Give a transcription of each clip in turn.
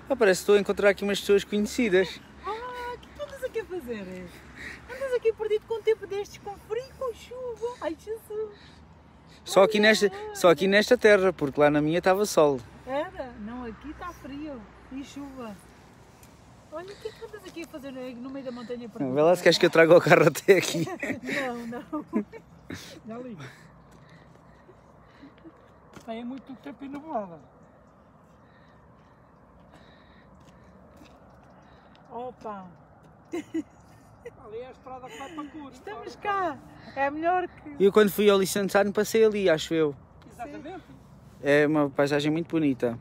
Ah, parece que estou a encontrar aqui umas pessoas conhecidas. Ah, o que tu andas aqui a fazer? Andas aqui perdido com um tempo destes, com frio, com chuva. Ai, Jesus. Só aqui nesta terra, porque lá na minha estava sol. Era? Não, aqui está frio e chuva. Olha, o que é que andas aqui a fazer no meio da montanha perdido? Vê lá se queres que eu traga o carro até aqui. Não. Já ali. Está aí muito tempo inublada. Opa, Ali é a estrada que vai para Cura. estamos cá. É melhor que... Eu quando fui ao Licenciado passei ali, acho eu. Exatamente. É uma paisagem muito bonita.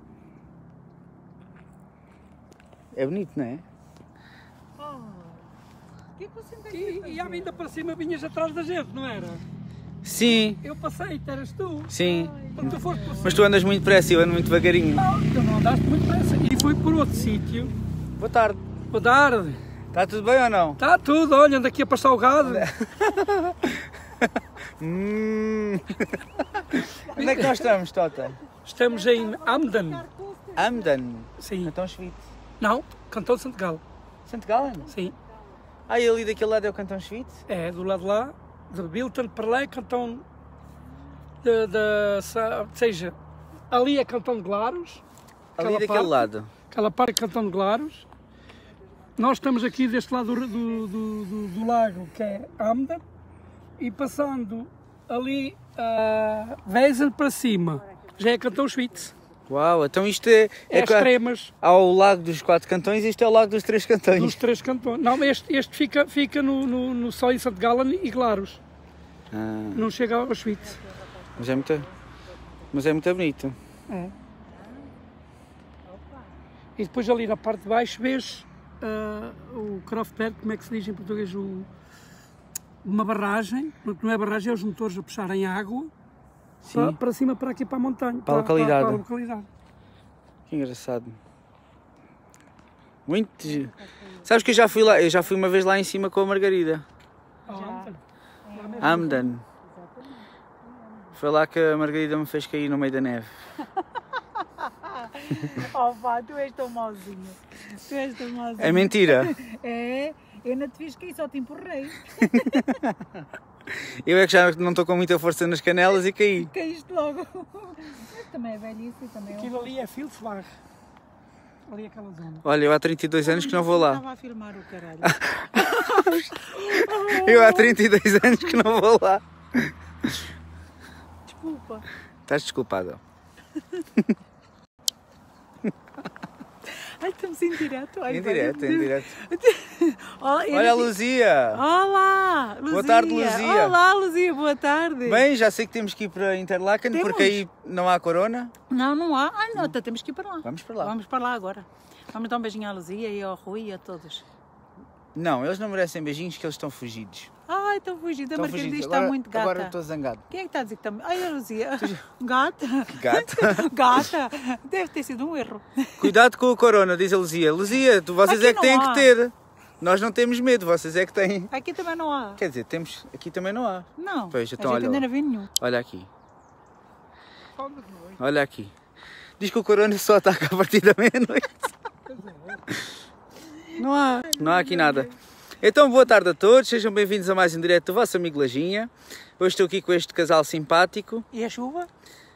É bonito, não é? Oh, o que é que você tem E a vinda para cima vinhas atrás da gente, não era? Sim, Eu passei, eras tu. sim. Quando tu foste por Mas tu andas muito depressa, eu ando muito devagarinho. Não, tu não andaste muito depressa. E fui por outro sítio. Boa tarde. Boa tarde. Está tudo bem ou não? Está tudo, olha, ando aqui a passar o gado. Onde é que nós estamos, Tota? Estamos em Amden. Amden. Sim. Cantão Schwitt. Não, Cantão de Santo Galo. Santo Gallen? Sim. Ah, e ali daquele lado é o Cantão Schwitt? É, do lado de lá, de Bilton para lá é Cantão ou seja, ali é Cantão de Glaros. Ali daquele lado. Aquela parte é Cantão de Glaros. Nós estamos aqui deste lado do lago, que é Amden, e passando ali a Wesen para cima, já é Cantão Schwyz. Uau, então isto é extremas ao lago dos 4 cantões e isto é o lago dos 3 cantões. dos 3 cantões. Não, este fica no só em Santo Gallen e Glaros. Ah, Não chega ao Schwyz. mas é muito bonito. É. E depois ali na parte de baixo vês o Kraftwerk, como é que se diz em português? Uma barragem, não é barragem, é os motores a puxarem água para cima, para aqui, para a montanha. Para a localidade. Para a localidade. Que engraçado. Muito giro. Sabes que eu já fui lá, eu já fui uma vez lá em cima com a Margarida. Amden. Foi lá que a Margarida me fez cair no meio da neve. Oh pá, tu és tão mauzinho. Tu és tão mauzinho. É mentira? É, eu não te fiz cair, só te empurrei. Eu é que já não estou com muita força nas canelas e caí. Caíste logo. Mas também é velhice e também é Aquilo ali é Filsbach. Ali é aquela zona. Olha, eu há 32 anos que não vou lá. Estava a filmar o caralho. Eu há 32 anos que não vou lá. Desculpa. Estás desculpada. Ai, estamos em direto. Ai, Em direto, em direto. Olha, Olha a Luzia. Olá, Luzia. Boa tarde, Luzia. Olá, Luzia, boa tarde. Bem, já sei que temos que ir para Interlaken porque aí não há corona. Não há. Ai, não, então temos que ir para lá. Vamos para lá. Vamos para lá agora. Vamos dar um beijinho à Luzia e ao Rui e a todos. Não, eles não merecem beijinhos que eles estão fugidos. Ai, estão fugindo. A Estão Margarida fugidos. está muito gata. Agora estou zangado. Quem é que está a dizer que está... Ai, a Luzia. Gata. Gato. Gata. Deve ter sido um erro. Cuidado com o corona, diz a Luzia. Luzia, vocês Aqui é que têm não que há. ter. Nós não temos medo, vocês é que têm. Aqui também não há. Quer dizer, temos, aqui também não há. Não. Pois, então a gente olha ainda lá. não viu nenhum. Olha aqui, Só de noite. olha aqui. Diz que o corona só ataca a partir da meia-noite. Não há aqui nada. Então, boa tarde a todos, sejam bem-vindos a mais um direto do vosso amigo Lajinha. Hoje estou aqui com este casal simpático. E a chuva?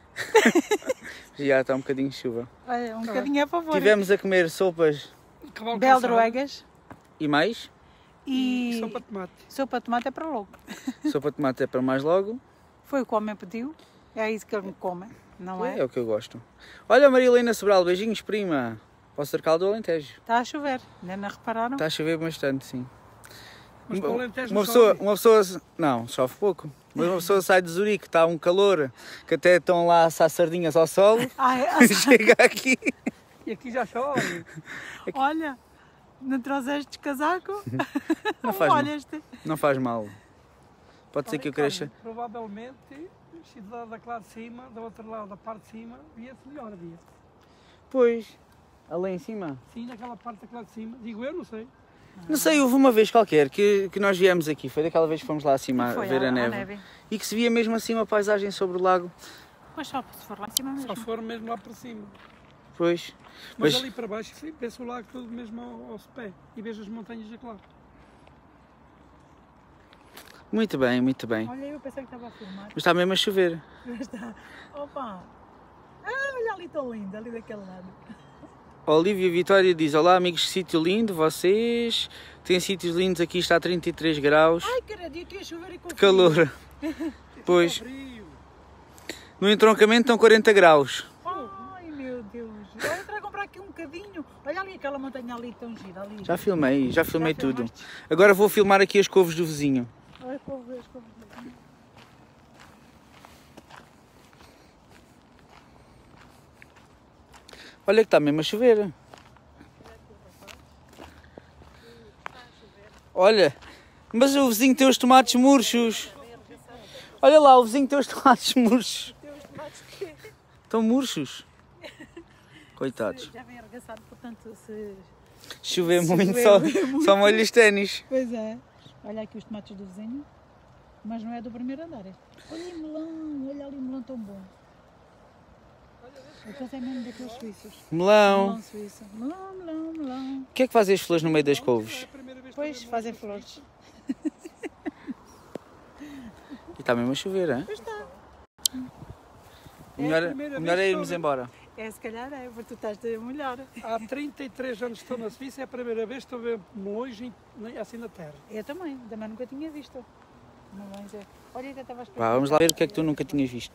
Já está um bocadinho de chuva. Olha, um bocadinho a favor. Tivemos a comer sopas Cavalo Beldroegas e mais. e sopa de tomate. sopa de tomate é para logo. Sopa de tomate é para mais logo. Foi o que o homem pediu. É isso que ele me come, não é? É o que eu gosto. Olha, Maria Helena Sobral, beijinhos, prima. Para o Cercal do Alentejo. Está a chover, ainda não repararam? Está a chover bastante, sim. Mas para o Alentejo Uma não pessoa, chove. não, chove pouco. Mas uma pessoa sai de Zurique, está um calor, que até estão lá a assar sardinhas ao sol, Ai, chega aqui. E aqui já chove. olha, não trouxeste casaco? Não faz mal. Olha este. Não faz mal. Pode ser que eu cresça. Provavelmente, se da lá de cima, do outro lado, da parte de cima, via-se melhor, via. Pois, ali em cima. Sim, naquela parte daquela de cima. Digo eu, não sei. Não sei, houve uma vez qualquer que nós viemos aqui, foi daquela vez que fomos lá acima a Foi ver à a neve. neve. E que se via mesmo assim uma paisagem sobre o lago. Mas só se for lá em cima Só mesmo. for mesmo lá para cima. Pois. Mas Pois. ali para baixo, vê-se o lago todo mesmo ao pé e vejo as montanhas de lá. Muito bem, muito bem. Olha, eu pensei que estava a filmar. Mas está mesmo a chover. Mas está. Opa! Ah, olha ali, tão lindo, ali daquele lado. Olívia Vitória diz: olá amigos, sítio lindo, vocês têm sítios lindos, aqui está a 33 graus Ai, caralho, aqui a chover e com de calor. Pois, no entroncamento estão 40 graus. Ai, meu Deus. Olha, entrar a comprar aqui um bocadinho. Olha ali aquela montanha ali tão gira. Ali. Já filmei tudo. filmaste? Agora vou filmar aqui as couves do vizinho. Olha, couve, as couves. Olha que está mesmo a chover. Olha, mas o vizinho tem os tomates murchos. Olha lá, o vizinho tem os tomates murchos. Tem os tomates que Estão murchos. Coitados. já vem arregaçado, portanto, se... Chover Se muito, chover muito. só molho os ténis. Pois é. Olha aqui os tomates do vizinho. Mas não é do primeiro andar. Olha o melão, olha ali o melão tão bom. Aqueles é mesmo daqueles suíços. Melão. Melão suíço. Melão, melão, melão. O que é que fazem as flores no meio das couves? Pois, fazem flores. E está mesmo a chover, hein? Pois está. O melhor é irmos embora. É, se calhar é, porque tu estás a molhar. Há 33 anos que estou na Suíça, é a primeira vez que estou a ver melões assim na terra. Eu também nunca tinha visto. Melões é. Olha, ainda estava a esperar. Vá, vamos lá ver o que é que tu nunca tinhas visto.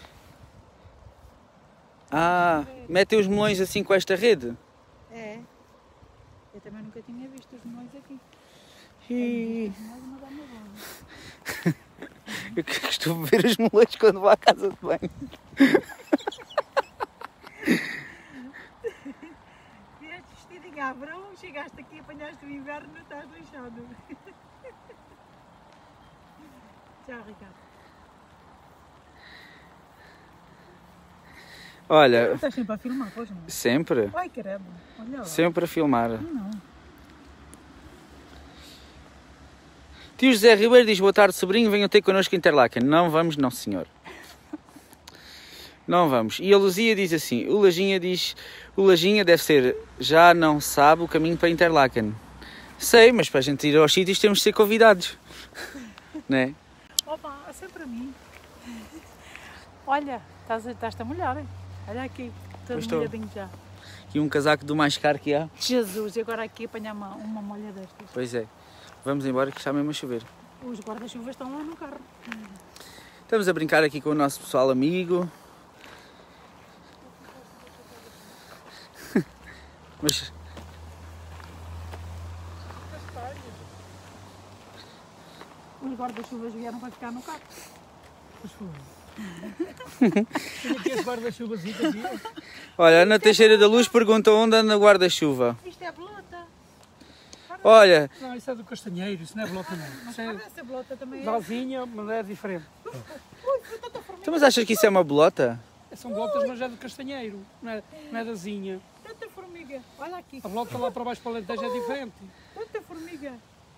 Ah, metem os melões assim com esta rede? É. Eu também nunca tinha visto os melões aqui. Ih, Mais uma dá uma boa. eu costumo ver os melões quando vou à casa de banho. Vieste vestidinho à verão, chegaste aqui, apanhaste o inverno, estás lixado. Tchau, Ricardo. Olha, Estás sempre a filmar, pois não? sempre, Ai, caramba. Olha lá. sempre a filmar. Não. Tio José Ribeiro diz: boa tarde, sobrinho, venham ter connosco em Interlaken. Não vamos, não senhor. Não vamos. E a Luzia diz assim: o Lajinha diz: o Lajinha deve ser, já não sabe o caminho para Interlaken. Sei, mas para a gente ir aos sítios temos de ser convidados. Não é? Opa, é sempre a mim. Olha, estás-te a molhar, hein? Olha aqui, todo Pois estou. molhadinho já. E um casaco do mais caro que há. Jesus, e agora aqui apanhar uma molha destas. Pois é. Vamos embora que está mesmo a chover. Os guarda-chuvas estão lá no carro. Estamos a brincar aqui com o nosso pessoal amigo. Mas Os guarda-chuvas vieram para ficar no carro. Tenho aqui as guarda-chuvas aqui. olha, Ana Teixeira da Luz pergunta onde anda o guarda-chuva. Isto é bolota. Olha, Não, isso é do castanheiro, isso não é blota não. Isso é Essa bolota também é. dalzinha, mas é diferente. Ui, foi tanta formiga. tu mas achas que isso é uma bolota? São blotas, mas é do castanheiro, não é da zinha. Tanta formiga. Olha aqui. A blota lá para baixo para o Alentejo é diferente. Tanta formiga.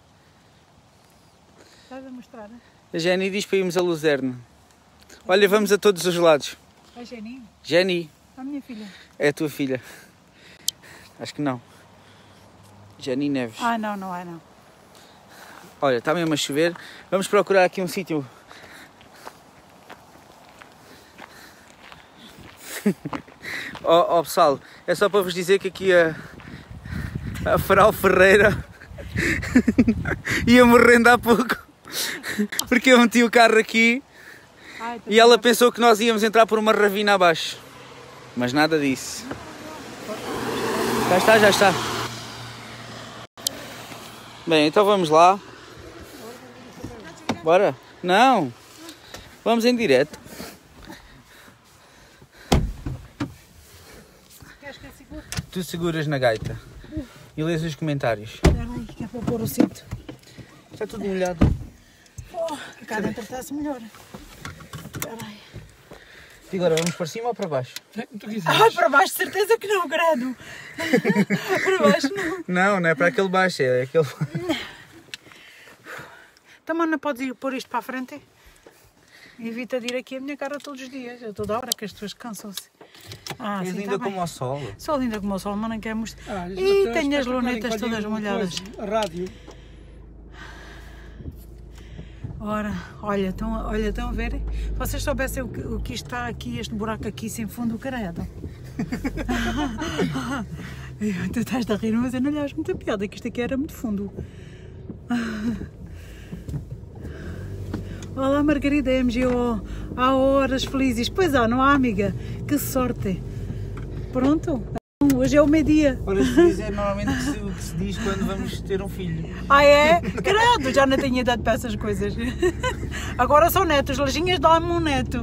Estás a mostrar, né? A Jenny diz para irmos a Luzerne. Olha, vamos a todos os lados. A Jenny, Jenny, a minha filha. é a tua filha. Acho que não. Jenny Neves. Ah, não, não é não. Olha, está mesmo a chover. Vamos procurar aqui um sítio. Pessoal, é só para vos dizer que aqui a Frau Ferreira ia morrendo há pouco. Porque eu meti o carro aqui Ai, e ela pensou que nós íamos entrar por uma ravina abaixo. Mas nada disso. Já está, já está. Bem, então vamos lá. Bora? Não. Vamos em direto. Queres que eu segure? Tu seguras na gaita e lês os comentários. Espera aí, que é para pôr o cinto. Está tudo molhado. Oh, cá dentro está-se melhor. Espera aí. E agora vamos para cima ou para baixo? É como tu quiseres. Ai, para baixo, certeza que não, grado. Para baixo não. Não é para aquele baixo, é aquele... Também não podes ir pôr isto para a frente? Evita de ir aqui a minha cara todos os dias. A toda hora que as pessoas cansam-se. Ah, És sim, linda tá como bem. o sol. Sou linda como o sol, mas não quero mostrar. isto E é tenho as espetacular, lunetas enquanto todas eu molhadas. coisa, rádio. Ora, olha, estão a ver? Vocês soubessem o que está aqui, este buraco aqui sem fundo, o caralho. Tu estás a rir, mas eu não lhe acho muita piada, que isto aqui era muito fundo. Olá, Margarida MGO, há horas felizes. Pois há, não há, amiga? Que sorte. Pronto, hoje é o meio-dia. Horas felizes é normalmente o que se diz quando vamos ter um filho. Ah, é? Credo, já não tenho idade para essas coisas. Agora são netos, Lajinhas, dá-me um neto.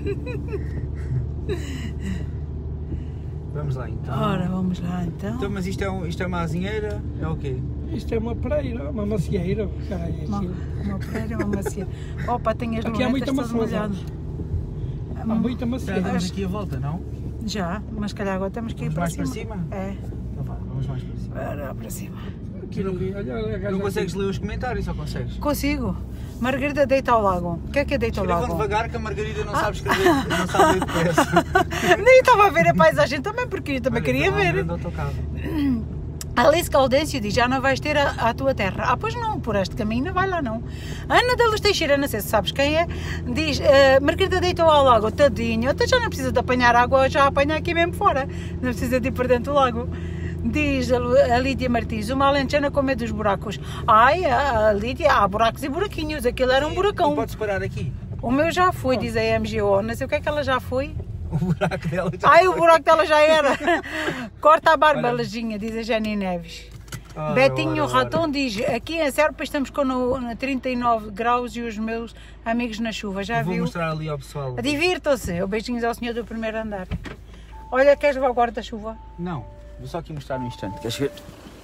Vamos lá então. Ora, vamos lá então. Então, mas isto é uma azinheira? É o quê? Isto é uma praia, uma macieira. Caralho, é aquilo. Uma pereira, uma macia. Opa, tenho as Aqui há lunetas muita todas maçã. molhadas. Há muita Já macieira. damos aqui a volta, não? Já, mas se calhar agora temos que ir Vamos para mais cima. para cima? É, Então vá, vamos mais para cima. ora, para cima. Aquilo ali, olha, olha a gaja Não aqui. consegues ler os comentários ou consegues? Consigo. Margarida deita ao lago. O que é deita ao Escrevam lago? devagar que a Margarida não sabe escrever, não sabe ler depressa. Nem estava a ver a paisagem também, porque eu também queria ver. Alice Gaudêncio diz, já não vais ter a tua terra. Ah, pois não, por este caminho não vai lá não. Ana da Luz Teixeira, não sei se sabes quem é, diz, Margarida deitou ao lago, tadinho, até já não precisa de apanhar água, já apanha aqui mesmo fora, não precisa de ir para dentro do lago. Diz a Lídia Martins, uma alentejana com medo dos buracos. Ai, a Lídia, há buracos e buraquinhos, aquilo era um buracão. Não podes parar aqui. O meu já foi, diz a MGO, não sei o que é que ela já foi. O buraco dela já Ai, o foi. buraco dela já era. Corta a barba, Olha. Lajinha, diz a Jenny Neves. Ora, Betinho ora, Raton ora. diz, aqui em Serpa estamos com 39 graus e os meus amigos na chuva, já Vou viu? mostrar ali ao pessoal. Divirtam-se, beijinhos ao senhor do primeiro andar. Olha, queres levar o guarda-chuva? Não, vou só aqui mostrar um instante. Queres ver?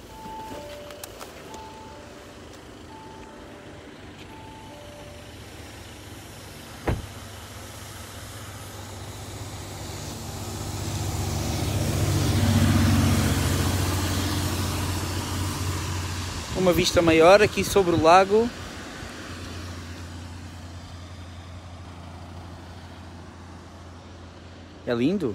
Uma vista maior aqui sobre o lago. É lindo.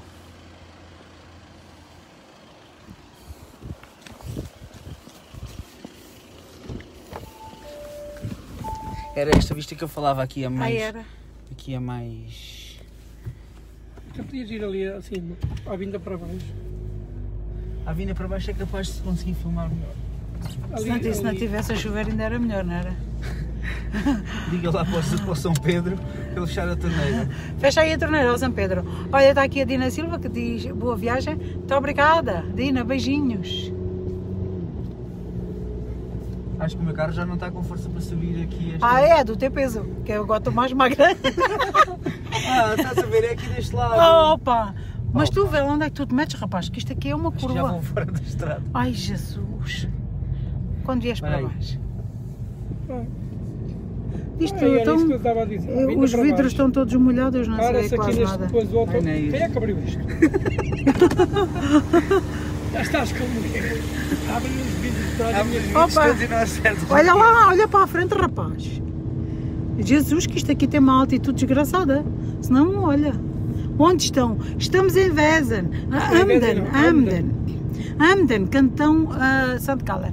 Era esta vista que eu falava aqui a mais. era. Aqui a mais. Tu podias ir ali acima, à vinda para baixo. A vinda para baixo é capaz de se conseguir filmar melhor. Se não tivesse a chover ainda era melhor, não era? Diga lá para o São Pedro para ele fechar a torneira. Fecha aí a torneira ao São Pedro. Olha, está aqui a Dina Silva que diz boa viagem. Muito obrigada, Dina, beijinhos. Acho que o meu carro já não está com força para subir aqui. Ah, é, do teu peso, que eu agora estou mais magra. Ah, estás a ver? É aqui deste lado. Opa! Mas tu vê lá onde é que tu te metes, rapaz, que isto aqui é uma Acho que curva. já vão fora da estrada. Ai, Jesus! Quando vies para Espera aí. baixo. Ah, Isto era então, isso que eu estava a dizer. À vinda os para vidros baixo. estão todos molhados, não sei Para-se aqui quase neste nada. depois do outro. Ai, não é Quem isto. é que abriu isto? Já estás comigo. Abre os vidros para a minha vida. Opa. E não acerto. Olha lá, olha para a frente, rapaz. Jesus, que isto aqui tem uma altitude desgraçada. Senão não olha. Onde estão? Estamos em Wezen. Amden, cantão Santo Gallen.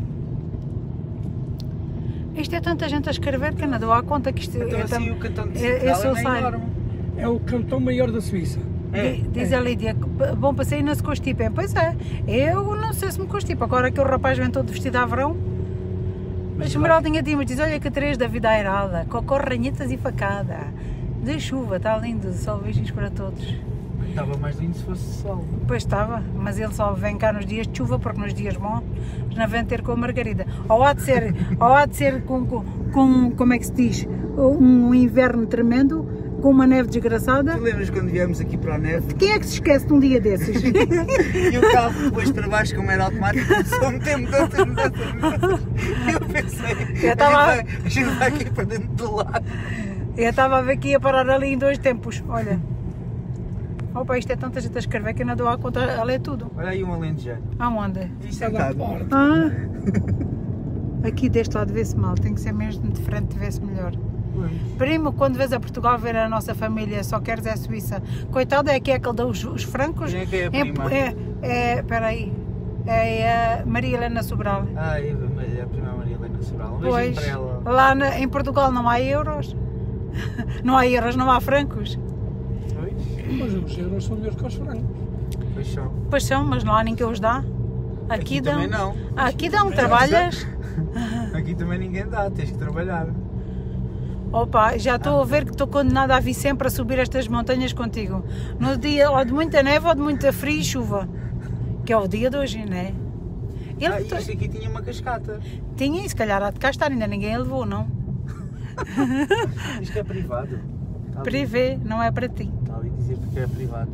Isto é tanta gente a escrever que eu não dou à conta que isto Então é assim o cantão de é só Santo sai. enorme. É o cantão maior da Suíça. Diz a Lídia, bom passeio e não se constipem. Pois é, eu não sei se me constipo. Agora que o rapaz vem todo vestido a verão. A Esmeraldinha Dimas diz, olha que três da vida airada, com ranhetas e facada. De chuva, está lindo, só beijinhos para todos. Estava mais lindo se fosse sol. Pois estava, mas ele só vem cá nos dias de chuva, porque nos dias bons não vem ter com a Margarida. Ou há de ser com como é que se diz, um inverno tremendo, com uma neve desgraçada. Tu lembras quando viemos aqui para a neve? Quem é que se esquece de um dia desses? E o carro depois para baixo, como era automático, começou a meter mudanças. Eu pensei, Eu estava- a gente vai aqui para dentro do lago. Eu estava a ver que ia parar ali em 2 tempos, olha. Opa, isto é tanta gente a escrever que eu não dou a conta a ler tudo. Olha aí um alentejano. Aonde? E Está da sentado. porta. Ah, aqui deste lado vê-se mal, tem que ser mesmo de frente, vê-se melhor. Primo, quando vês a Portugal ver a nossa família, só queres é Suíça. Coitado, é que é que ele dá os francos. Quem é que é a prima? Espera aí. É a Maria Helena Sobral. Ah, é a prima Maria Helena Sobral. Um beijinho Pois, para ela. lá em Portugal não há euros. Não há euros, não há francos. Mas os euros são melhores que os francos. Pois são. Pois são, mas não há ninguém os dá. Aqui dão. Também não. Aqui dão, trabalhas. Aqui também ninguém dá, tens que trabalhar. Opa, já estou a ver que estou condenada a vir sempre a subir estas montanhas contigo. No dia ou de muita neve ou de muita frio e chuva. Que é o dia de hoje, não é? Isto aqui tinha uma cascata. Tinha e se calhar há de cá estar, ainda ninguém a levou, não? Diz que é privado. Privé, não é para ti. Está ali a dizer porque é privado.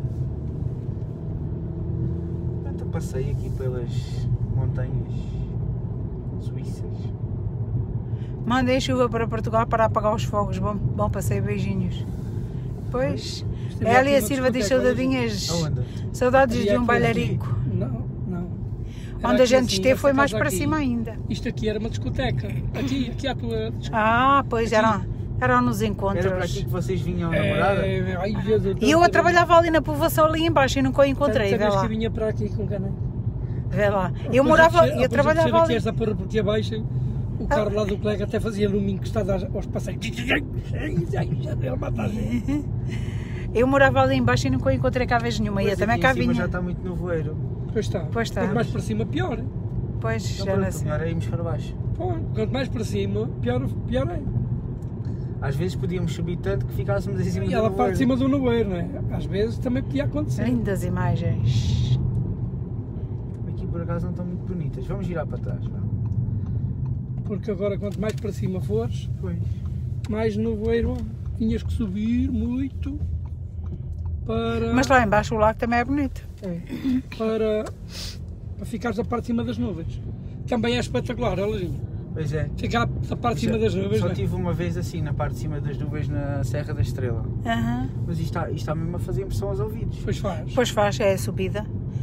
Então passei aqui pelas montanhas suíças. Mandem chuva para Portugal para apagar os fogos. Bom passeio, beijinhos. Pois, ela e a Silva diz saudadinhas. Aonde? Saudades de um bailarico. Não. Onde a gente esteve foi mais para cima ainda. Isto aqui era uma discoteca. Aqui à tua discoteca. Ah, pois eram nos encontros. Era para aqui que vocês vinham namorar? Ai, Jesus, E eu trabalhava ali na povoação ali embaixo e nunca o encontrei, vê vez lá. que vinha para aqui com cana. Vê lá. Eu morava, eu trabalhava ali. Esta porra porque abaixo, o carro lá do colega até fazia luminho que está aos passeios. Ele mata a gente. Eu morava ali embaixo e nunca o encontrei cá vez nenhuma. E eu também cá vinha. Já está muito no voeiro. Pois está. Quanto mais para cima, pior. Pois, Então, já pronto, não sei. melhor é irmos para baixo. Quanto mais para cima, pior é. Às vezes podíamos subir tanto que ficássemos em cima E do ela nevoeiro. parte de cima do nevoeiro, não é? Às vezes também podia acontecer. Lindas imagens. Aqui por acaso não estão muito bonitas. Vamos virar para trás, vá. Porque agora quanto mais para cima fores, Pois. mais nevoeiro tinhas que subir muito para... Mas lá embaixo o lago também é bonito. para ficares da parte de cima das nuvens. Também é espetacular, olha. Pois é. Ficar da parte de cima das nuvens. Só não é? tive uma vez assim, na parte de cima das nuvens, na Serra da Estrela. Aham. Mas isto está mesmo a fazer impressão aos ouvidos. Pois faz. Pois faz, é a subida.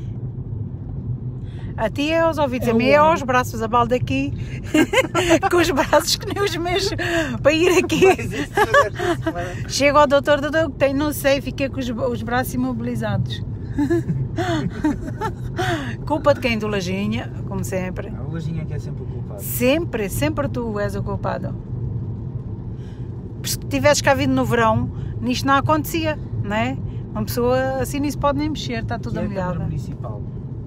A ti é aos ouvidos, É a mim o é ar. aos braços, a balda aqui, com os braços que nem os mexo para ir aqui. Chego ao doutor que tem, não sei, fiquei com os braços imobilizados. Culpa de quem? Do Lajinha, como sempre. A Lajinha que é sempre o culpado. Sempre tu és o culpado. Se tivesses cá vindo no verão, nisto não acontecia, não é? Uma pessoa assim nem se pode nem mexer, está tudo Que é a Câmara molhada. Municipal.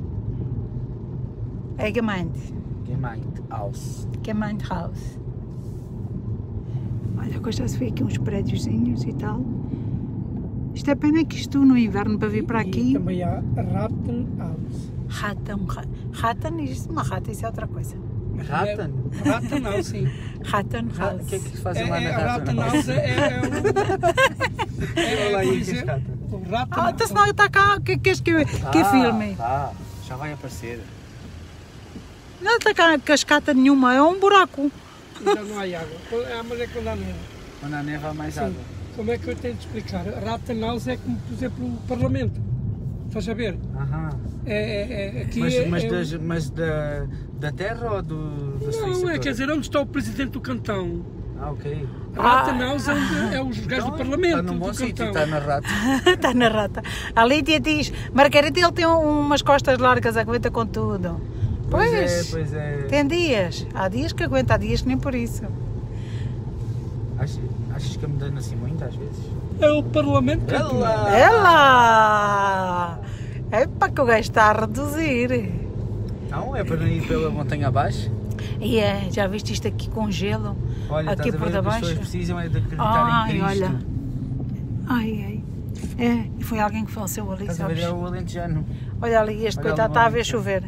É Gemeinde. Gemeindhaus. Gemeindhaus. Olha, agora já se vê aqui uns prédiozinhos e tal. Isto é pena que isto no inverno para vir para E aqui. também há Rattenhaus. Ratten, isto uma rata, isso é outra coisa. Ratten? Rattenhaus, sim. Rattenhaus. O que é que fazem lá na Rattenhaus é Olha lá aí a cascata. o Ah, Rattenhaus. então senão está cá, que filme? Tá, já vai aparecer. Não está cá cascata nenhuma, é um buraco. Ainda não há água. Mas é quando há neve. Quando há neve há mais Sim. água. Como é que eu tenho de explicar? Rattenhaus é como, por exemplo, o Parlamento. Estás a ver? Aham. Aqui Mas da terra ou da Suíça? Não, toda? quer dizer, onde está o presidente do cantão? Ah, ok. Rattenhaus é os gajos do Parlamento. Está num bom do sítio, cantão. está na rata. Está na rata. A Lídia diz, Margarida, ele tem umas costas largas, aguenta com tudo. Pois é. tem dias. Há dias que aguenta, há dias que nem por isso. Achas que eu me dano assim muito às vezes? É o Parlamento que Ela! É para que o gajo está a reduzir. Não, é para não ir pela montanha abaixo. E é, já viste isto aqui com gelo? Olha, Aqui estás a por ver, as debaixo. pessoas precisam é de acreditar em Cristo. olha. Ai. É, e foi alguém que faleceu ali, Estás a ver, sabes? é o alentejano. Olha ali, este Olha coitado ali, está a ver bonita. chover.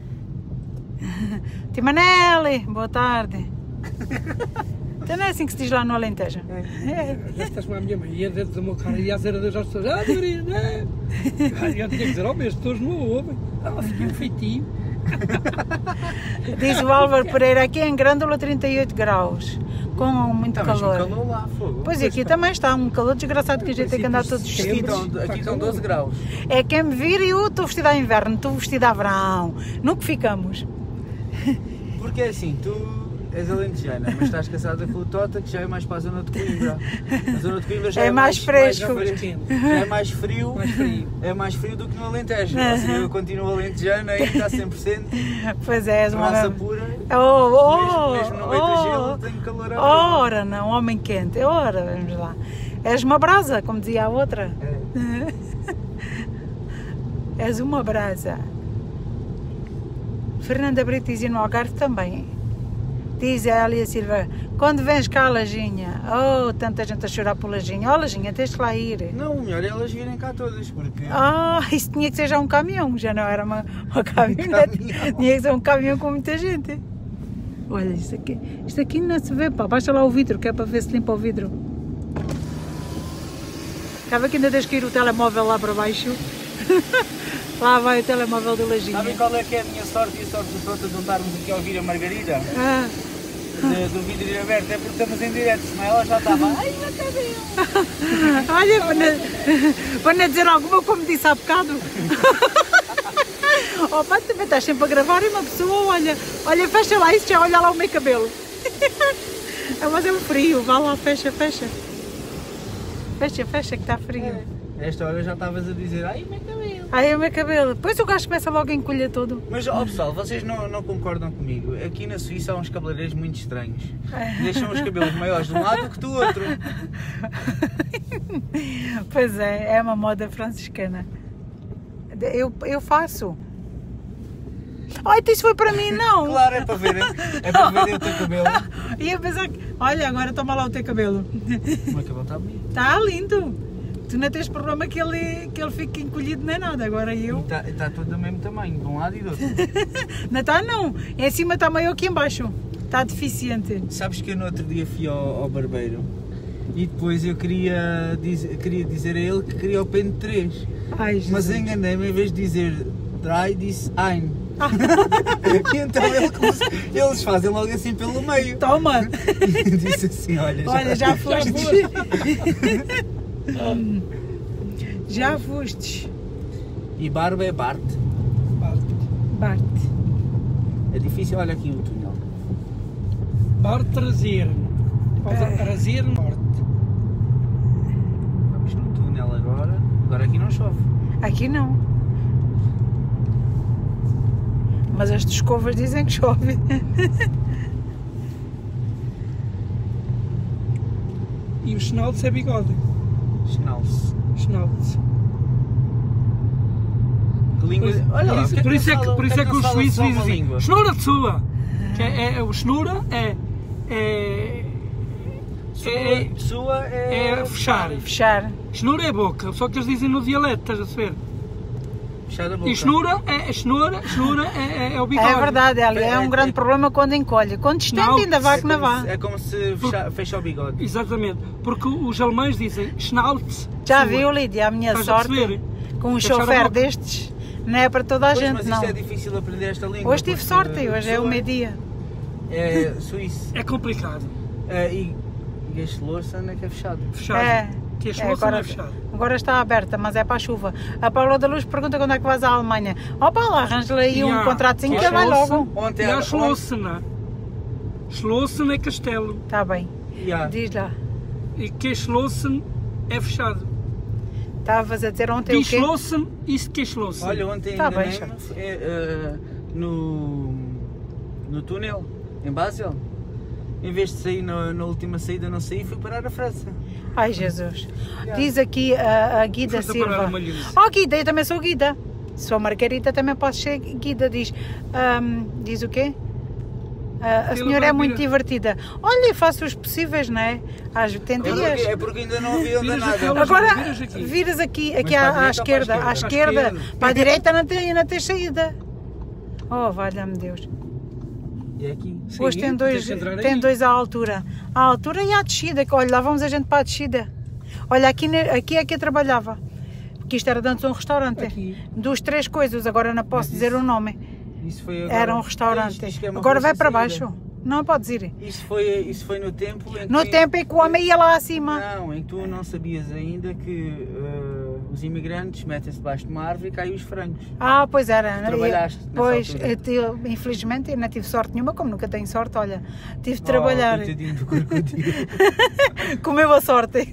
Timanelli, boa tarde. Então não é assim que se diz lá no Alentejo? Já estás com a minha mãe, ia dentro do meu carro e ia dizer adeus às pessoas. Maria, né? Eu tinha que dizer, oh, as pessoas não ouvem. Ela fica um feitinho. Diz o Álvaro Pereira, aqui em Grândola 38 graus, com muito Está mesmo calor. calor lá, fogo. Pois e aqui também está um calor desgraçado que a gente tem que andar todos vestidos. Aqui estão 12 graus. É quem me vira e eu estou vestida a inverno, estou vestida a verão. No que ficamos? Porque assim, és alentejana, mas estás casada com o Tota, que já é mais para a zona de Coimbra. A zona de Coimbra já É mais fresco. Já é mais frio. É mais frio do que no Alentejo. Assim, eu continuo alentejana e está 100%. Pois é, és uma Raça pura. Mesmo no meio do gelo tenho calor à brasa. Ora, não, homem quente. Ora, vamos lá. És uma brasa, como dizia a outra. És uma brasa. Fernanda Brito dizia no Algarve também. Diz a Elia Silva, quando vens cá, Lajinha? Oh, tanta gente a chorar por Lajinha. Oh, Lajinha, tens de lá ir. Não, o melhor é elas virem cá todas, porque... Isso tinha que ser já um caminhão, já não era uma caminhonete. Tinha que ser um caminhão com muita gente. Olha, isto aqui não se vê, pá. Baixa lá o vidro, que é para ver se limpa o vidro. Acaba que ainda tens que ir o telemóvel lá para baixo. Lá vai o telemóvel do Lajinha. Sabem qual é que é a minha sorte e a sorte do Tota de não estarmos aqui a ouvir a Margarida? Do vidro ir aberto, é porque estamos em direto, senão ela já estava. Ai, meu cabelo! Olha, para não dizer alguma, como disse há bocado. Oh, pá, também estás sempre a gravar e uma pessoa, olha, fecha lá isso, já olha lá o meu cabelo. Mas é um frio, vá lá, fecha. Fecha, que está frio. Esta hora já estavas a dizer, ai, o meu cabelo. Ai, o meu cabelo. Depois o gajo começa logo a encolher todo. Mas, ó pessoal, vocês não concordam comigo. Aqui na Suíça há uns cabeleireiros muito estranhos. Deixam os cabelos maiores de um lado que do outro. Pois é uma moda franciscana. Eu faço. Ai, isso foi para mim, não. Claro, é para verem o teu cabelo. E eu pensar que, olha, agora toma lá o teu cabelo. O meu cabelo está bonito. Está lindo. Tu não tens problema que ele fique encolhido nem nada, agora eu... Está tudo do mesmo tamanho, de um lado e do outro. Não está não, em cima está maior que em baixo, está deficiente. Sabes que eu no outro dia fui ao barbeiro e depois eu queria dizer a ele que queria o pente 3. Ai, Jesus. Mas enganei-me, em vez de dizer dry, disse ein. E então eles fazem logo assim pelo meio. Toma! E disse assim, olha já foste. Já fostes. E barba é Bart. Bart. É difícil, olha aqui o túnel. Bart trazer-me. Trazer-me. Vamos no túnel agora. Agora aqui não chove. Aqui não. Mas as escovas dizem que chove. E o Schnauze é bigode. Schnauze. Que língua... Olha lá, por isso é que os suíços dizem assim, Schnura sua. O Schnura é fechar. Schnura é boca, só que eles dizem no dialeto, estás a saber? Fechar a boca. E Schnura é o bigode. É verdade, é um grande problema quando encolhe. Quando estende ainda vá que não vá. É como se fecha o bigode. Exatamente, porque os alemães dizem Schnauze. Já viu, Lídia, a minha sorte com um chofer destes? Não é para toda a gente, mas não. Mas isto é difícil aprender esta língua. Hoje tive sorte, hoje é o meu dia. É suíço. É complicado. E Geschlossen é que é fechado. Agora está aberta, mas é para a chuva. A Paula da Luz pergunta quando é que vais à Alemanha. Opa lá, arranja-lhe aí um contratozinho que vai logo. E a Schlossen. Schlossen é castelo. Está bem. Diz lá. E que Schlossen é fechado. Estavas a dizer ontem o quê? Schlossen e Geschlossen. Olha, ontem no túnel, em Basel. Em vez de sair na última saída, não saí, fui parar a França. Ai, Jesus. Diz aqui a Guida Silva. Oh, Guida, eu também sou Guida. Sou Margarida, também posso ser Guida. Diz o quê? A senhora é muito divertida. Olha, faço os possíveis, não é? Tem dias. É porque ainda não havia nada. Agora, viras aqui à esquerda. À esquerda. Para a direita não tens saída. Oh, valha-me Deus. É aqui. Hoje tem dois à altura. À altura e à descida. Olha, lá vamos a gente para a descida. Olha, aqui é que eu trabalhava. Porque isto era antes um restaurante. Aqui. 2, 3 coisas, agora não posso dizer o nome. Isso foi agora. Era um restaurante. Agora vai para baixo. Não podes ir. Isso foi no tempo em que... No tempo em que o homem ia lá acima. Não, em que tu não sabias ainda que os imigrantes metem-se debaixo de uma árvore e caem os frangos. Ah, pois era. Trabalhaste nessa Pois, altura. infelizmente eu não tive sorte nenhuma, como nunca tenho sorte, olha, tive de trabalhar. Coitadinho do crocodilo. Comeu a sorte.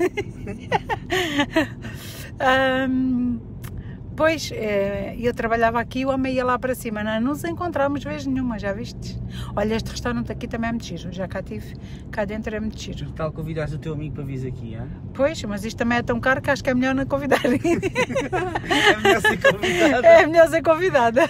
Pois, eu trabalhava aqui e o homem ia lá para cima. Não nos encontramos vez nenhuma, já viste? Olha, este restaurante aqui também é muito giro. Já cá tive, cá dentro é muito giro. Que tal convidares o teu amigo para vir aqui, hein? Pois, mas isto também é tão caro que acho que é melhor não convidar. É melhor ser convidada. É melhor ser convidada.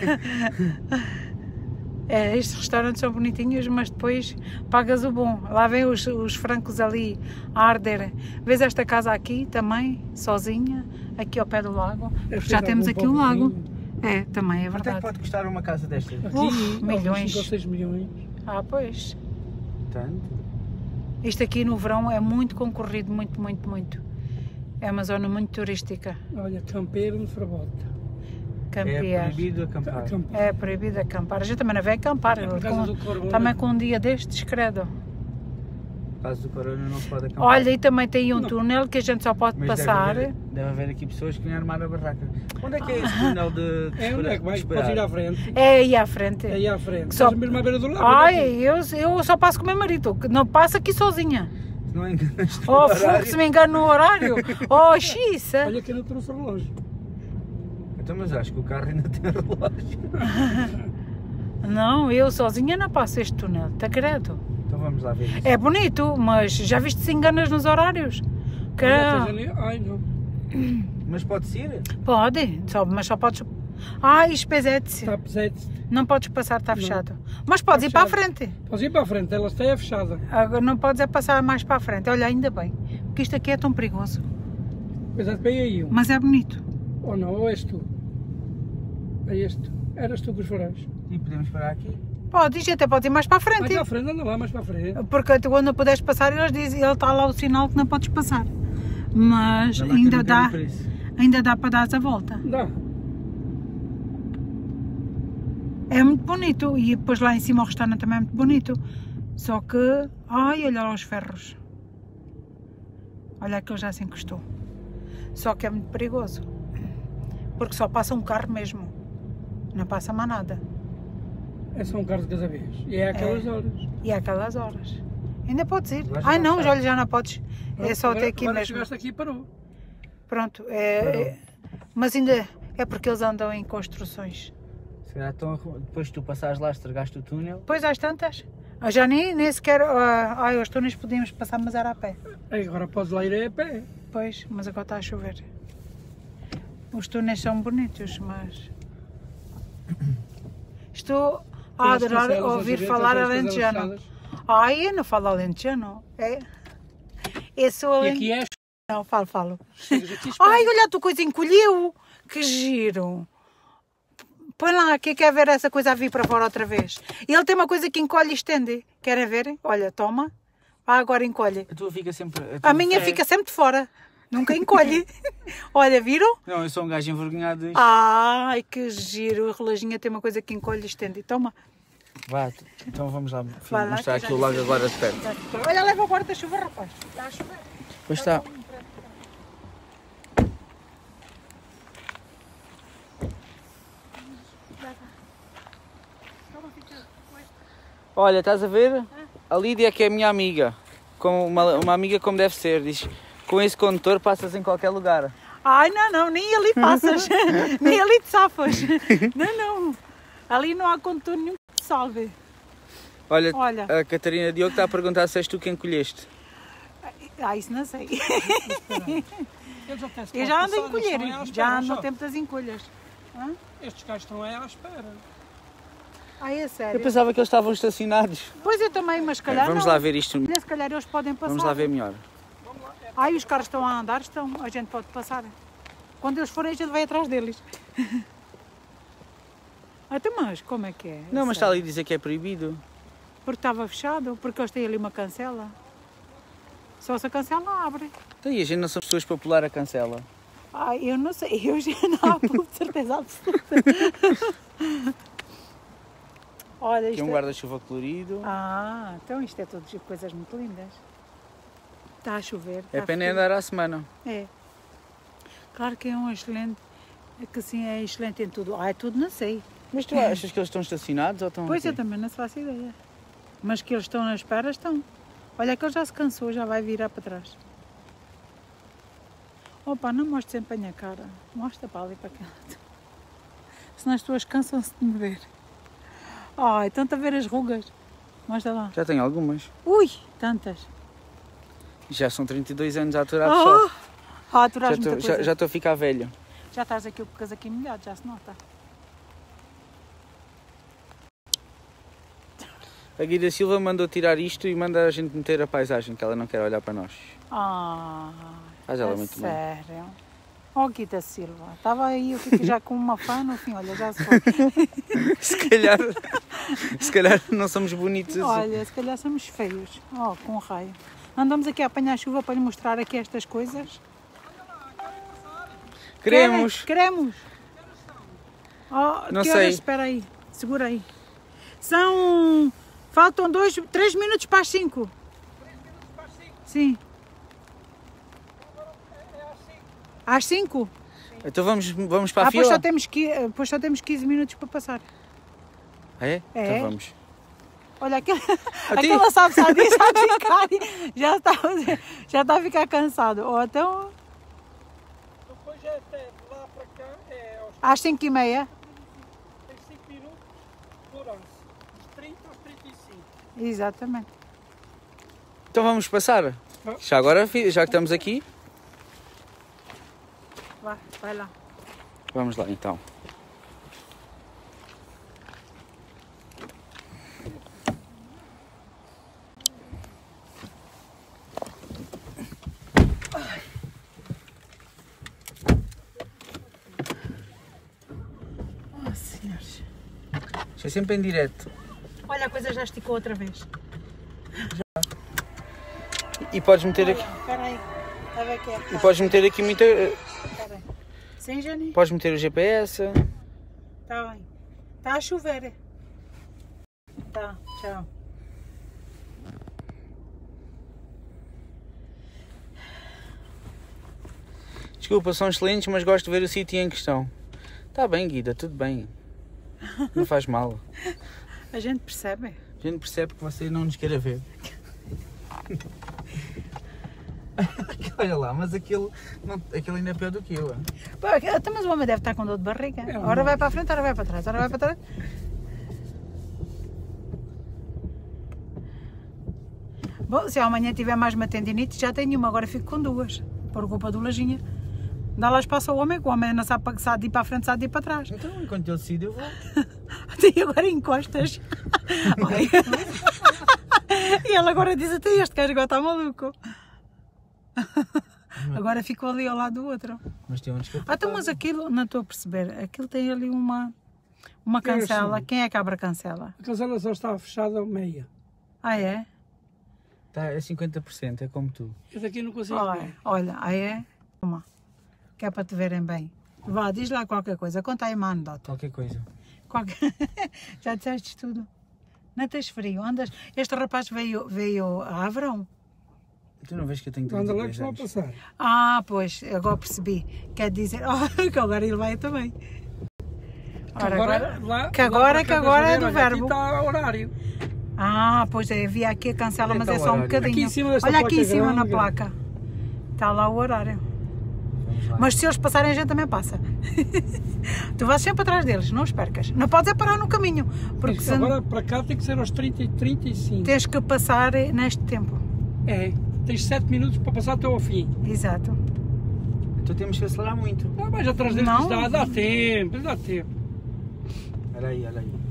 Estes restaurantes são bonitinhos, mas depois pagas o bom. Lá vem os francos ali a arder. Vês esta casa aqui também, sozinha, aqui ao pé do lago. Já temos aqui o lago. É, também é Quanto é que verdade. pode custar uma casa destas? Aqui, milhões. 5 ou 6 milhões. Ah, pois. Tanto? Isto aqui no verão é muito concorrido, muito, muito, muito. É uma zona muito turística. Olha, campeiro de Frabota. É Campear. proibido acampar. É proibido acampar. A gente também não vem acampar. É por causa do corona. Também com um dia destes, credo. Por causa do corona não se pode acampar. Olha, e também tem um Não. túnel que a gente só pode Mas passar. deve haver aqui pessoas que vêm armar a barraca. Onde é que é esse túnel de É onde é que vais? Podes ir à frente. É aí à frente. É aí à frente. Só- Estás mesmo à beira do lago. Ai, daqui. eu só passo com o meu marido, que não passo aqui sozinha. Não enganas Oh, fogo, se me engano no horário. Oh, xiça. Olha que eu não trouxe o relógio. Então, mas acho que o carro ainda tem relógio. Não, eu sozinha não passo este túnel, tá credo. Então vamos lá ver isso. É bonito, mas já viste se enganas nos horários? Que... Olha, tens ali- Ai, não. Mas pode-se ir? Pode, mas só podes... Ai, espesete-se. Está pesete. Não podes passar, está Não. fechado. Mas podes ir para a frente. Podes ir para a frente, ela está fechada. Agora não podes é passar mais para a frente. Olha, ainda bem, porque isto aqui é tão perigoso. Cuidado bem aí. Mas é bonito. Ou não, ou és tu. É este. Eras tu que os farais. E podemos parar aqui? Podes, e até podes ir mais para a Mais frente. à frente, anda lá, mais para a frente. Porque tu, quando não puderes passar, eles dizem, ele está lá o sinal que não podes passar. Mas Dá lá que eu ainda não dá, quero por isso. ainda dá para dar a volta. Dá. É muito bonito. E depois lá em cima o restaurante também é muito bonito. Só que, ai, olha lá os ferros. Olha que ele já se encostou. Só que é muito perigoso. Porque só passa um carro mesmo. Não passa mais nada. É só um carro de cada vez. E é aquelas horas. E é aquelas horas. Ainda podes ir. Agora já Ai não não, sai. olha, já não podes. É só até aqui agora mesmo. chegaste aqui e parou. Pronto. Mas ainda é porque eles andam em construções. Se calhar depois de tu passares lá, estragaste o túnel. Pois às tantas. Já nem sequer. Os túneis podíamos passar, mas era a pé. Aí agora podes lá ir a pé. Pois, mas agora está a chover. Os túneis são bonitos, mas. Estou a Tem as adorar cancelas, ouvir as direitas, falar tem as cancelas alentejano. fechadas. Ai, eu não falo alentejano. É. Eu sou E aqui é. Não, falo. Chegas aqui e Ai, olha, a tua coisa encolheu. Que giro. Põe lá, que quer ver essa coisa a vir para fora outra vez. Ele tem uma coisa que encolhe e estende. Querem ver? Olha, toma. Agora encolhe. A tua fica sempre... A minha fica sempre de fora. Nunca encolhe. Olha, viram? Não, eu sou um gajo envergonhado disto. Ai, que giro. O reloginho tem uma coisa que encolhe e estende. Toma. Vá, então vamos lá Vai lá, mostrar que aqui já o lago agora de perto. Olha, leva o guarda-chuva, rapaz. Está a chover. Pois está. Olha, estás a ver? A Lídia é que é a minha amiga. Como uma amiga como deve ser. Diz, com esse condutor passas em qualquer lugar. Ai, não, nem ali passas. Nem ali te safas. Não. Ali não há condutor nenhum que te salve. Olha, Olha. a Catarina Diogo está a perguntar se és tu quem colheste. Isso não sei. Eles Eu já ando a estão encolher. aí à espera, Já ando só. no tempo das encolhas. Hã? Estes gajos estão aí à espera. Ai, é Eu sério. pensava que eles estavam estacionados. Pois eu também, mas se calhar Vamos não. lá ver isto. Se calhar eles podem passar. Vamos lá ver melhor. Ai, os carros estão a andar, estão. A gente pode passar. Quando eles forem, a gente vai atrás deles. Até mas, como é que é? Não, mas está Sério? ali a dizer que é proibido. Porque estava fechado, porque eles têm ali uma cancela. Só se a cancela abre. Então, e a gente não são pessoas para pular a cancela. Ai, eu não sei, eu já não há de certeza absoluta. Olha, Aqui isto é um guarda-chuva colorido. Ah, então isto é tudo coisas muito lindas. Está a chover. É pena andar à semana. É. Claro que é um excelente, que assim é excelente em tudo. É tudo, não sei. Mas tu achas que eles estão estacionados ou estão Pois eu aqui? também não se faço ideia. Mas que eles estão na espera, estão. Olha que ele já se cansou, já vai virar para trás. Opa, não mostres sempre a minha cara. Mostra para ali, para aquele lado. Senão as tuas cansam-se de me ver. Ai, estão-te a ver as rugas. Mostra lá. Já tenho algumas. Ui, tantas. Já são 32 anos a aturar só. Aturas muita coisa. Já estou a ficar velho. Já estás aqui com o casaquinho molhado, já se nota. A Guida Silva mandou tirar isto e manda a gente meter a paisagem, que ela não quer olhar para nós. Faz ela muito bem. Sério? Oh, Guida Silva, estava aí, eu fico já com uma fã, no fim, olha, já se foi. se calhar não somos bonitos assim. Olha, se calhar somos feios. Oh, com raio. Andamos aqui a apanhar chuva para lhe mostrar aqui estas coisas. Queremos. Queremos. Oh, Não que sei. horas? Espera aí, segura aí. Faltam 3 minutos para as 5. 3 minutos para as 5. Sim. É às 5. Às 5? Então vamos para a Pois fila? só temos 15 minutos para passar. É? É. Então vamos. Olha, aquela sabe disso a ficar, já está a ficar cansado. Ou então, Depois é até de lá para cá, às 5h30. tem 5 minutos por hora. Dos 30 aos 35. Exatamente. Então vamos passar. Já agora, já que estamos aqui, Vai lá. vamos lá então. Oh, senhores. Isto é sempre em direto. Olha, a coisa já esticou outra vez. E podes meter aqui. Espera aí. Está a ver que é? E podes meter aqui muita. Espera aí. Sim, Jani? Podes meter o GPS. Está bem. Está a chover. Tá, tchau. Desculpa, são excelentes, mas gosto de ver o sítio em questão. Está bem, Guida, tudo bem. Não faz mal. A gente percebe. A gente percebe que você não nos queira ver. Olha lá, mas aquele ainda é pior do que eu. Pô, então, mas o homem deve estar com dor de barriga. Ora vai para a frente, ora vai para trás, ora vai para trás. Bom, se amanhã tiver mais uma tendinite, já tenho uma, agora fico com duas. Por culpa do Lajinha. Dá lá espaço ao homem, que o homem não sabe de ir para a frente, sabe de ir para trás. Então, enquanto ele decide, eu vou. E agora encostas. E ele agora diz até este gajo agora está maluco. Agora ficou ali ao lado do outro. Mas tem onde Então, mas aquilo, não estou a perceber, aquilo tem ali uma cancela. Quem é que abre a cancela? A cancela só está fechada meia. Ah, é? Tá, é 50%, é como tu. Eu daqui não consigo ver. Olha, ah, é? Toma, que é para te verem bem. Vá, diz lá qualquer coisa, conta aí uma anedota. Qualquer coisa. Já disseste tudo. Não tens frio, andas... Este rapaz veio a Avrão. Tu não vês que eu tenho Anda lá 32 que estão a anos? passar. Ah, pois, agora percebi. Quer dizer, que agora ele vai também. Ora, que agora é do verbo. Aqui está o horário. Ah, pois é, havia aqui a cancela, mas é só um bocadinho. Aqui em cima desta Olha aqui em placa cima na grande. placa. Está lá o horário. Vamos lá. Mas se eles passarem, a gente também passa. Tu vais sempre atrás deles, não os percas. Não podes é parar no caminho, porque Isto senão agora para cá tem que ser aos 30 e 35. tens que passar neste tempo. É, tens 7 minutos para passar até ao fim. Exato. Então temos que acelerar muito. Ah, mas atrás deles Não. dá tempo, dá tempo. Olha aí, olha aí.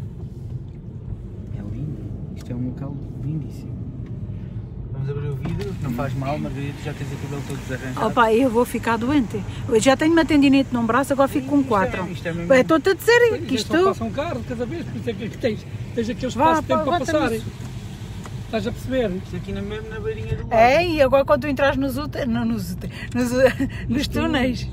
É lindo. Isto é um local lindíssimo. Vamos abrir o vidro, não faz mal, Margarida, já tens o cabelo todo desarranjado. Opa, eu vou ficar doente. Eu já tenho uma tendinite num braço, agora fico com 4. Isto é mesmo- Estou-te a dizer que Isto isto... só passa um carro de cada vez, por isso é que tens aquele Vá, espaço de tempo vá, para passar. temos- Estás a perceber? Isto aqui mesmo na beirinha do lado. É, e agora quando tu entras nos túneis,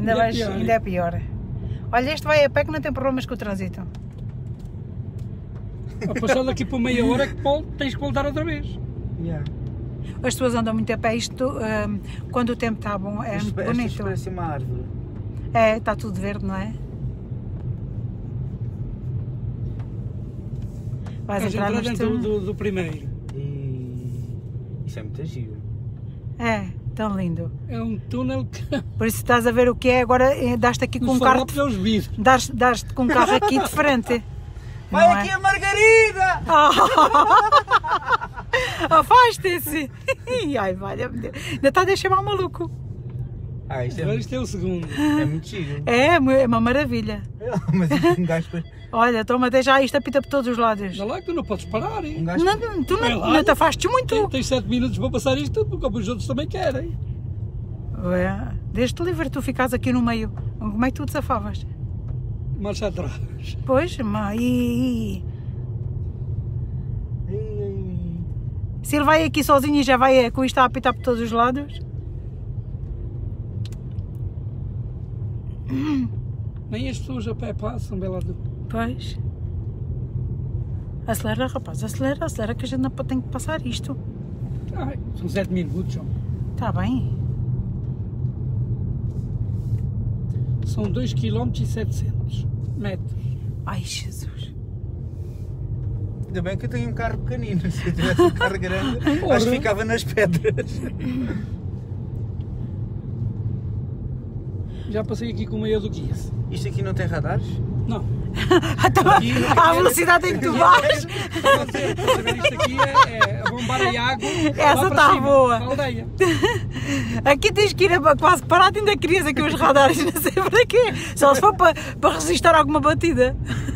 ainda é pior. Olha, este vai a pé que não tem problemas com o trânsito. A passar daqui por meia hora é que tens que voltar outra vez. Yeah. As pessoas andam muito a pé, isto, quando o tempo está bom, é muito bonito. Isto parece uma árvore. É, está tudo verde, não é? Vais Estás a entrar entrar neste dentro túnel. do primeiro. Isso é muito giro. É, tão lindo. É um túnel que Por isso estás a ver o que é, agora dás-te aqui com nos um carro, farrapos é os vidros. dás-te com um carro aqui de frente. Vai Não aqui é? a Margarida! Afastem-se! Ai, valha-me Deus. Ainda está a deixar-me ao maluco. Isto Agora isto é o segundo. é muito giro. É uma maravilha. Mas isto um gajo... Olha, toma até já, isto apita por todos os lados. Já lá que tu não podes parar, hein? Um gajo... Não, tu Vai não, lá. não te afastes muito. Tens 7 minutos para passar isto tudo, porque os outros também querem. Ué, deixa-te livre, tu ficas aqui no meio. Como é que tu te safavas? Marcha atrás. Pois, mas se ele vai aqui sozinho e já vai com isto a apitar por todos os lados. Nem as pessoas a pé passam, bela do. Pois. Acelera, rapaz, acelera que a gente não tem que passar isto. Ai, são 7 minutos, homem. Está bem. São 2 km e 700 metros. Ai, Jesus. Ainda bem que eu tenho um carro pequenino. Se eu tivesse um carro grande, acho que ficava nas pedras. Já passei aqui com meia do que isso. Isto aqui não tem radares? Não. À velocidade em que tu vais. Estás a ver, isto aqui é a bombar a água. Essa lá para tá cima, boa. para a aldeia. Aqui tens que ir quase parado, ainda querias aqui os radares, não sei para quê. Só se for para resistir a alguma batida.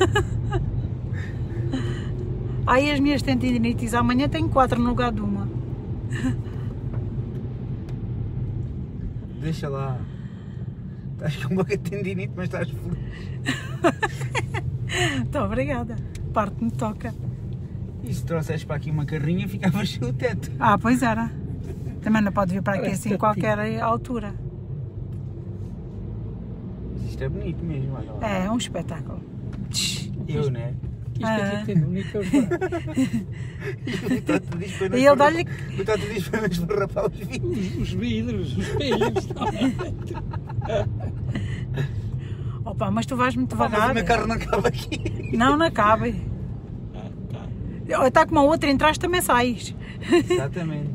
Ai, as minhas tendinites, amanhã tenho 4 no lugar de uma. Deixa lá. Estás com uma tendinite, mas estás feliz. Muito obrigada. Parte me toca. E se trouxeres para aqui uma carrinha, ficavas sem o teto. Ah, pois era. Também não pode vir para aqui assim a qualquer altura. Mas isto é bonito mesmo, olha lá. É um espetáculo. Eu, né? Isto aqui tem bonito. O Toto diz para não E ele dá-lhe... O Toto diz para não esfarrapar os vidros. Os vidros, os espelhos. Opa, mas tu vais muito Mas devagar. o meu carro não cabe aqui. Não cabe. Está como a outra, entraste também sais. Exatamente.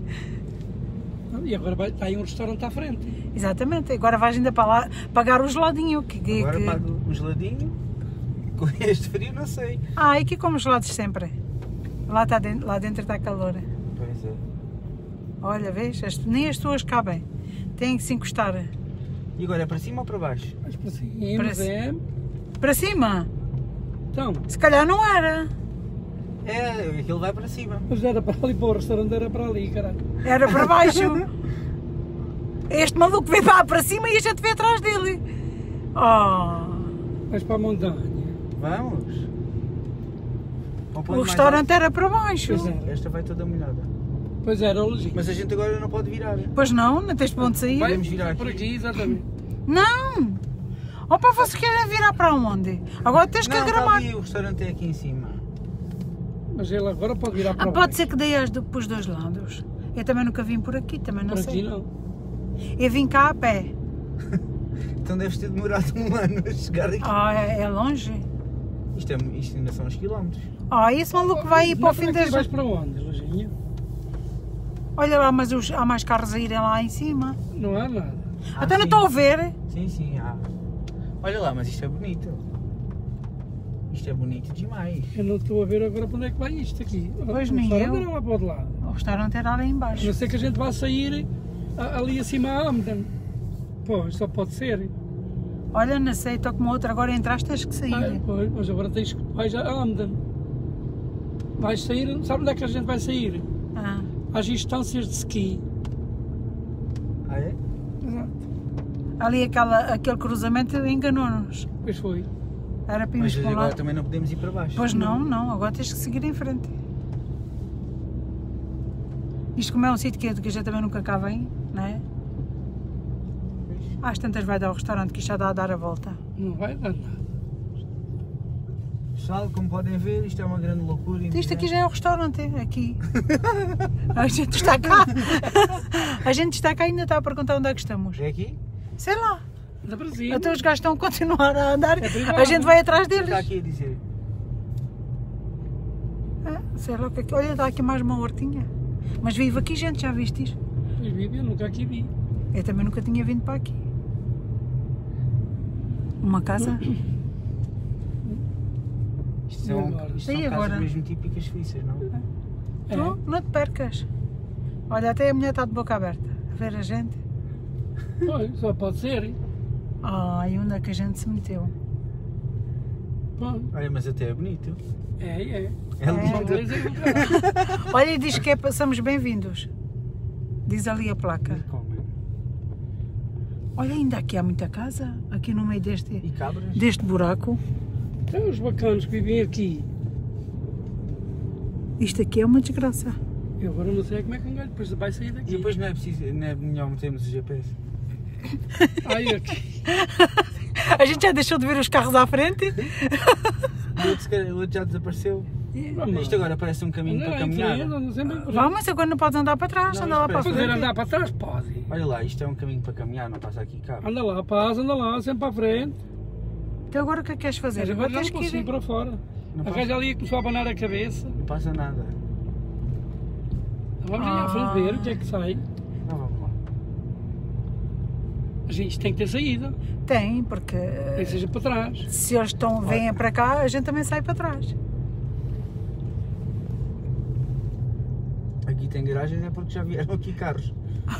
E agora está aí um restaurante à frente. Exatamente. Agora vais ainda para lá pagar o geladinho. Agora pago um geladinho. Com este frio, não sei. Ah, aqui como gelados sempre. Lá dentro está calor. Pois é. Olha, vês? Nem as tuas cabem. Têm que se encostar. E agora é para cima ou para baixo? Mas para cima, Para é... Para cima? Então, Se calhar não era. É, aquilo vai para cima. mas era para ali, para o restaurante era para ali, caralho. Era para baixo. Este maluco veio para cima e a gente veio atrás dele. Oh. Vais para a montanha. Vamos. Ao ponto O mais restaurante era para baixo. Pois é. alto. Esta vai toda molhada. Pois era, lógico. Mas a gente agora não pode virar. Pois não tens para onde sair. Podemos virar aqui. Por aqui, exatamente. Não! Opa, vocês querem virar para onde? Agora tens que Não, está agramar. ali, o restaurante é aqui em cima. Mas ele agora pode virar para Ah, baixo. pode ser que dê para os dois lados. Eu também nunca vim por aqui, também não Por sei. aqui não. Eu vim cá a pé. Então deves ter demorado um ano a chegar aqui. Ah, é longe? Isto ainda são uns quilómetros. Ah, esse maluco vai ir para o fim das... das... Vais para onde, Lojinha? Olha lá, mas há mais carros a irem lá em cima. Não há nada. Até não sim. estou a ver. Sim, sim, há. Olha lá, mas isto é bonito. Isto é bonito demais. Eu não estou a ver agora para onde é que vai isto aqui. Pois O nem restaurante eu. era lá para o outro lado. O restaurante era ali em A baixo. não ser que a gente vá sair ali acima a Amden. Pô, só pode ser. Olha, não sei, estou como outra, agora entraste, tens que sair. Ah, pois, mas agora tens que vais a Amden. Vais sair, sabe onde é que a gente vai sair? Ah, Às instâncias de ski. Ah, é? Exato. ali aquele cruzamento enganou-nos. Pois foi. Era para Mas irmos para um agora lado. também não podemos ir para baixo. Pois não, agora tens que seguir em frente. Isto como é um sítio que a gente também nunca cá vem, não é? Às tantas vai dar ao restaurante que isto já dá a dar a volta. Não vai dar nada. Pessoal, como podem ver, isto é uma grande loucura. Isto aqui já é o restaurante, aqui. A gente está cá. A gente está cá e ainda está a perguntar onde é que estamos. É aqui? Sei lá. Da Brasil. Até os gajos estão a continuar a andar. É privado. A gente vai atrás deles. Está aqui a dizer. Sei lá o que é que... Olha, dá aqui mais uma hortinha. Mas vive aqui gente, já viste isto? Pois vive, eu nunca aqui vi. Eu também nunca tinha vindo para aqui. Uma casa? Isto E são, agora? isto E são agora? casas mesmo típicas suíças, não? É. Tu não te percas. Olha, até a mulher está de boca aberta. A ver a gente. Pois, só pode ser. Ai, onde é que a gente se meteu? Pois. Olha, mas até é bonito. É. É Uma lindo. beleza do caralho. Olha, e diz que somos bem-vindos. Diz ali a placa. Como? Olha, ainda aqui há muita casa. Aqui no meio E deste cabras? buraco. Tem uns bacanos que vivem aqui. Isto aqui é uma desgraça. Eu agora não sei como é que um gajo depois vai sair E daqui. depois não é melhor metermos o GPS. Ai, aqui. A gente já deixou de ver os carros à frente. O outro já desapareceu. Vamos. Isto agora parece um caminho para caminhar. Ando sempre em frente. Vamos, agora não podes andar para trás, Não, anda lá para a espera. Poder frente. andar para trás? Pode. Olha lá, isto é um caminho para caminhar, não passa aqui carro. Anda lá, paz, anda lá, sempre para a frente. Então agora o que é que queres fazer? Mas Agora agora já tens não que posso ir ir. para fora. Não A gaja ali começou a abanar a cabeça. Não passa nada. Vamos ali à frente ver o que é que sai. Não, vamos lá. Mas isto tem que ter saída. Tem, porque Nem que seja para trás. se eles vêm para cá, a gente também sai para trás. Aqui tem garagens é porque já vieram aqui carros.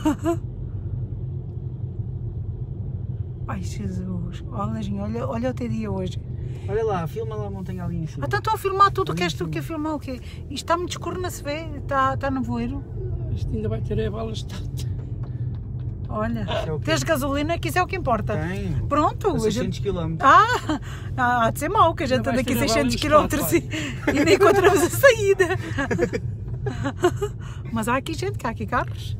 Ai Jesus, olha o teu dia hoje. Olha lá, filma lá a montanha ali em cima. Então estão a filmar tudo, o que és tu que a filmar o quê? Isto está muito escuro, não se vê, está no voeiro. Isto ainda vai ter a balas de Olha, é o quê? tens gasolina, que isso é o que importa. Tem. Pronto, A a 600 gente... km. Há de ser mau, que a gente Ainda anda vais aqui ter a 600 bala km no e nem encontramos a saída. Mas há aqui gente, há aqui carros.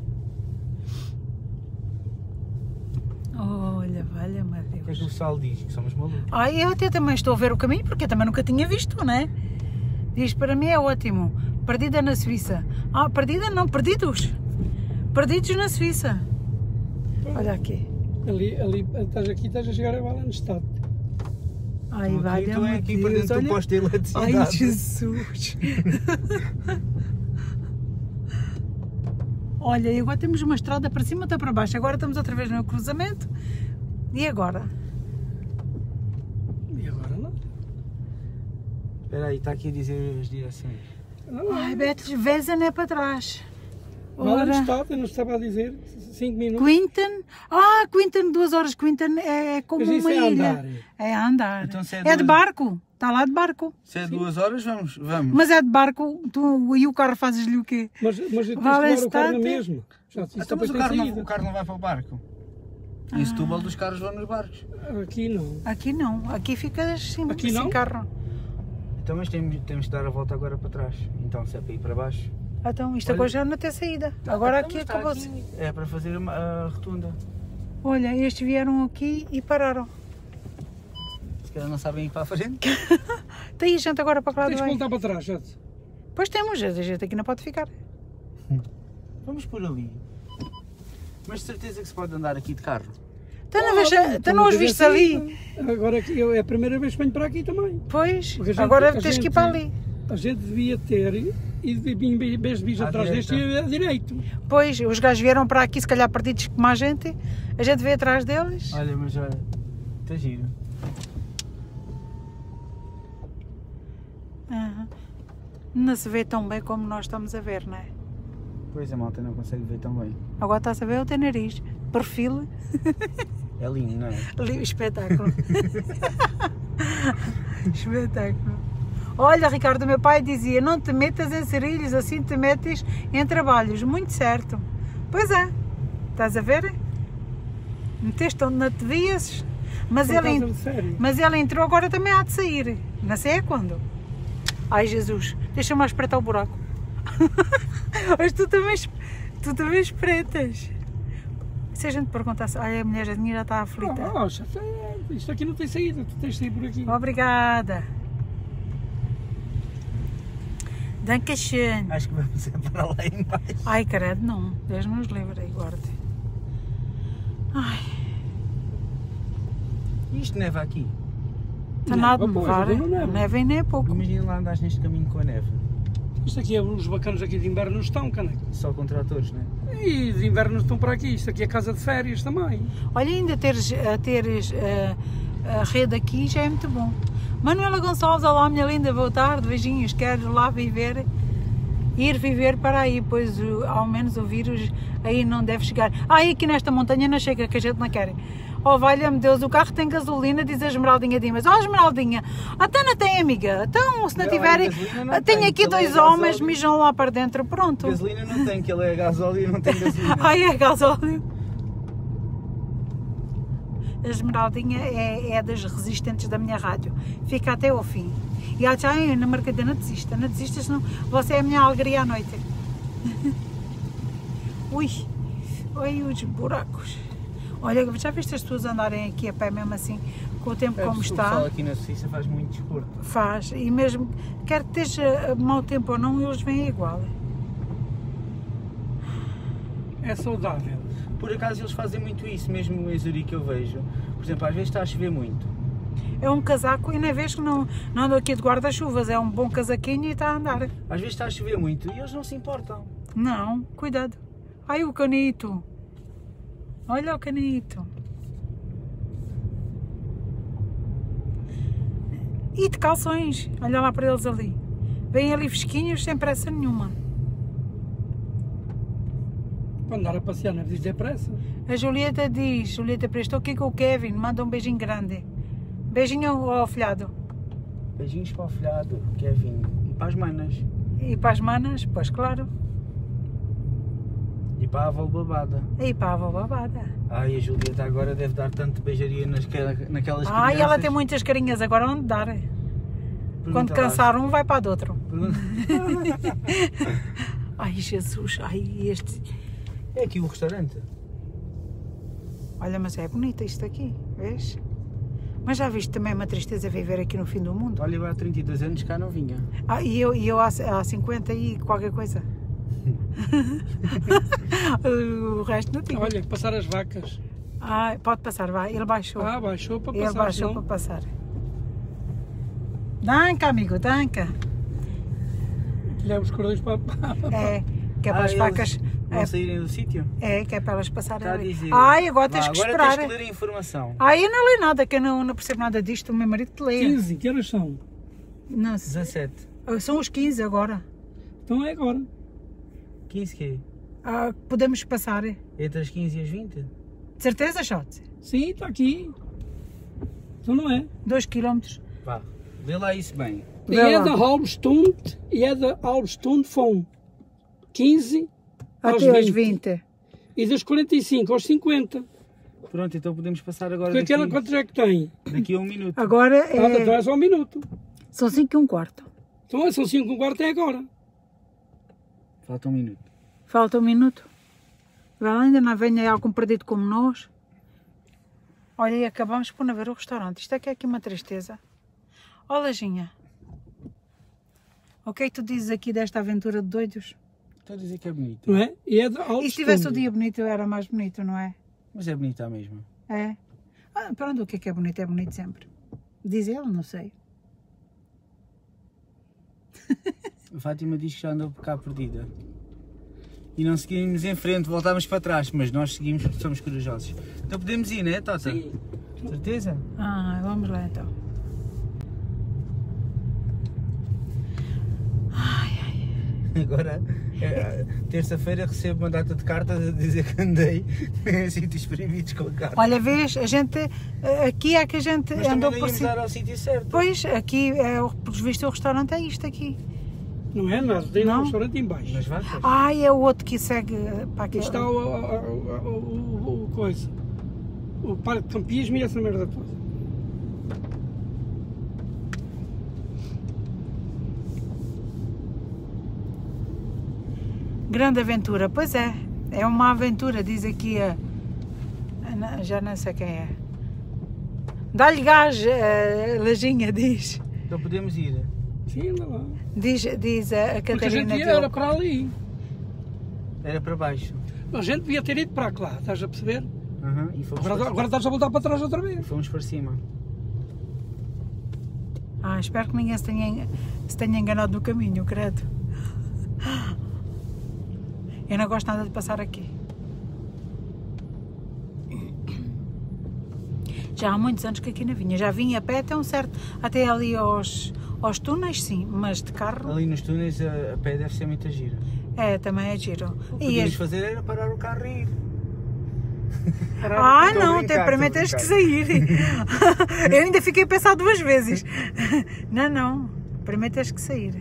Olha, valha-me a O que é Deus. que o Sal diz? Que somos malucos. Ai, eu até também estou a ver o caminho, porque eu também nunca tinha visto, né? Diz, para mim é ótimo. Perdida na Suíça. Ah, perdida não, perdidos. Perdidos na Suíça. Olha aqui. Ali, estás aqui, estás a chegar a bala no estado. Ai, Tu valha-me é a aqui para Deus. dentro do Olha. posto de eletricidade. Ai, Jesus. Olha, e agora temos uma estrada para cima e para baixo. Agora estamos outra vez no cruzamento. E agora? E agora não? Espera aí, está aqui a dizer as direções. Ai, Betes, Vezan é para trás. Bala no Ora, estado, eu não estava a dizer. 5 minutos. Quinton. Quinton, 2 horas. Quinton é como Mas isso uma é ilha. andar. É a andar. Então, se é é de duas- barco. Está lá de barco. Se é 2 horas, vamos. Mas é de barco. E o carro fazes-lhe o quê? Mas tens que Vale levar o carro na Stante. mesma. Já, isso Então, depois mas o tem carro, saída. o carro não vai para o barco. Em Setúbal dos carros vão nos barcos. Aqui não. Aqui não. Aqui ficas sem, Aqui sem não? carro. Então, mas temos que dar a volta agora para trás. Então, se é para ir para baixo. Então, isto Olha. agora já não tem saída. Agora Então, aqui mas está acabou-se. aqui. É para fazer a rotunda. Olha, estes vieram aqui e pararam. Se calhar não sabem ir para a frente. Tem a gente agora para cá Tens do que bem. voltar para trás, já. Pois temos, a gente aqui não pode ficar. Vamos por ali. Mas de certeza que se pode andar aqui de carro. Então não os viste ali? Agora é a primeira vez que venho para aqui também. Pois, Porque agora a tens que ir gente- para ali. A gente devia ter, e em vez de vir À atrás deste, direita. ia a direito. Pois, os gajos vieram para aqui, se calhar perdidos como a gente veio atrás deles. Olha, mas olha, está giro. Aham. Não se vê tão bem como nós estamos a ver, não é? Pois a malta não consegue ver tão bem. Agora está-se a ver o teu nariz, perfil, É lindo, não é? ali, espetáculo. Espetáculo. Olha, Ricardo, meu pai dizia, não te metas em cerilhos, assim te metes em trabalhos. Muito certo. Pois é, estás a ver? Meteste onde não te vias, mas Por ele, causa de sério. mas ele entrou, agora também há de sair. Não sei é quando. Ai, Jesus, deixa-me lá espreitar o buraco. Mas tu também espreitas. Se a gente perguntasse, ai, a mulher já está aflita. Isto aqui não tem saída, tu tens de sair por aqui. Obrigada. Dankeschön. Acho que vamos para lá embaixo. Ai, credo, não. Deus nos livre aí, guarde. Ai, Isto neva aqui. está nada a pois, nevar. não neva. Neve nem é pouco. Imagina lá andares neste caminho com a neve. Isto aqui, os bacanos aqui de inverno não estão, caneco. Só com tratores, não é? E de inverno estão por aqui. Isto aqui é casa de férias também. Olha, ainda teres a rede aqui já é muito bom. Manuela Gonçalves, olá minha linda, boa tarde, beijinhos, quero lá viver, ir viver para aí, pois ao menos o vírus aí não deve chegar. Ah, e aqui nesta montanha não chega, que a gente não quer. Oh, valha-me Deus, o carro tem gasolina, diz a Esmeraldinha Dimas. Oh, Esmeraldinha, até não tem, amiga. Então, se não tiverem, tenho aqui dois homens, mijam lá para dentro, pronto. Gasolina não tem, que ele é gasóleo e não tem gasolina. Ai, é gasóleo. A Esmeraldinha é das resistentes da minha rádio. Fica até ao fim. E ela diz, ai, Ana Margarida, não desista, senão você é a minha alegria à noite. Ui, olha os buracos. Olha, já viste as pessoas andarem aqui a pé mesmo assim, com o tempo como está? O pessoal aqui na Suíça faz muito desporto. Faz, e mesmo, quer que esteja mau tempo ou não, eles vêm igual. É saudável. Por acaso eles fazem muito isso, mesmo em Zurique eu vejo. Por exemplo, às vezes está a chover muito. É um casaco e nem vês que não ando aqui de guarda-chuvas, é um bom casaquinho e está a andar. Às vezes está a chover muito e eles não se importam. Não, cuidado. Ai, o canito. Olha o canito. E de calções, olha lá para eles ali. Vêm ali fresquinhos, sem pressa nenhuma. Para andar a passear, não é preciso ter pressa. A Julieta diz, Julieta, estou aqui com o Kevin, manda um beijinho grande. Beijinho ao filhado. Beijinhos para o filhado, Kevin. E para as manas. E para as manas, pois claro. E para a avó babada. E para a avó babada. Ai, a Julieta agora deve dar tanto beijaria naquelas Ai, crianças. ela tem muitas carinhas, agora onde dar? Quando Pergunta cansar lá. um, vai para do outro. Pergunta- Ai, Jesus, ai, este... É aqui o restaurante. Olha, mas é bonito isto aqui, vês? Mas já viste também uma tristeza viver aqui no fim do mundo? Olha, eu há 32 anos cá não vinha. Ah, e eu há 50 e qualquer coisa. O resto não tinha. Olha, passar as vacas. Ah, pode passar, vai. Ele baixou. Ah, baixou para Ele passar. baixou senão- para passar. Danca, amigo, danca. Leva os cordões para... É, que é para as eles vacas. Vão saírem do sítio? É, que é para elas passarem Está a ali. dizer. Ai, agora tens Vá, que agora esperar. tens que ler a informação. Ai, eu não leio nada, que eu não percebo nada disto. O meu marido que lê. 15, que horas são? Não sei. 17. São os 15 agora. Então é agora. 15 quê? Ah, podemos passar. Entre as 15 e as 20? De certeza, Shot? Sim, está aqui. Então não é. 2 km. Vá, vê lá isso bem. E Vê é lá. da Halbstund e é da Halbstund von 15 aos Até aos 20. 20. E dos 45 aos 50. Pronto, então podemos passar agora Porque aquela daqui, quantos é que tem? daqui a 1 minuto. Agora Então é... é só um minuto. são 5 e um quarto. Então são 5 um quarto é agora. Falta 1 minuto. Falta 1 minuto. Vai lá, ainda não venha algum perdido como nós. Olha, e acabamos por não ver o restaurante. Isto é que é aqui uma tristeza. Ó, Lajinha. O que é que tu dizes aqui desta aventura de doidos? Estou a dizer que é bonito. Não é? E é da Halbstund. E se tivesse o dia bonito, era mais bonito, não é? Mas é bonita mesmo. É. Ah, pronto, o que é bonito sempre. Diz ele, não sei. A Fátima diz que já andou por cá perdida. E não seguimos em frente, voltámos para trás, mas nós seguimos porque somos corajosos. Então podemos ir, não é, Tota? Sim. Certeza? Ah, vamos lá então. Agora, terça-feira recebo uma data de cartas a dizer que andei em sítios proibidos com a carta. Olha, vês, a gente, aqui é que a gente Mas andou também não por íamos cima. dar ao sítio certo. Pois, aqui, por visto, o restaurante é isto aqui. Não é nada. Tem Não? um restaurante em baixo. Nas vacas? Ai, é o outro que segue para aqui. Está o coisa. O parque de campismo e essa merda toda. Grande aventura, pois é. É uma aventura, diz aqui a. Já não sei quem é. Dá-lhe gás, a Lajinha diz. Então podemos ir. Sim, anda lá. Diz a Porque a Catarina gente Diogo. era para ali. Era para baixo. A gente devia ter ido para lá, estás a perceber? E fomos Agora estás a voltar para trás outra vez. fomos para cima. Espero que ninguém se tenha enganado no caminho, credo. Eu não gosto nada de passar aqui. Já há muitos anos que aqui não vinha. Já vim a pé até ali aos túneis, sim, mas de carro. Ali nos túneis a pé deve ser muita gira. Também é giro. O que podíamos fazer era parar o carro e ir. Não, primeiro tens que sair. Eu ainda fiquei a pensar 2 vezes. Não, primeiro tens que sair.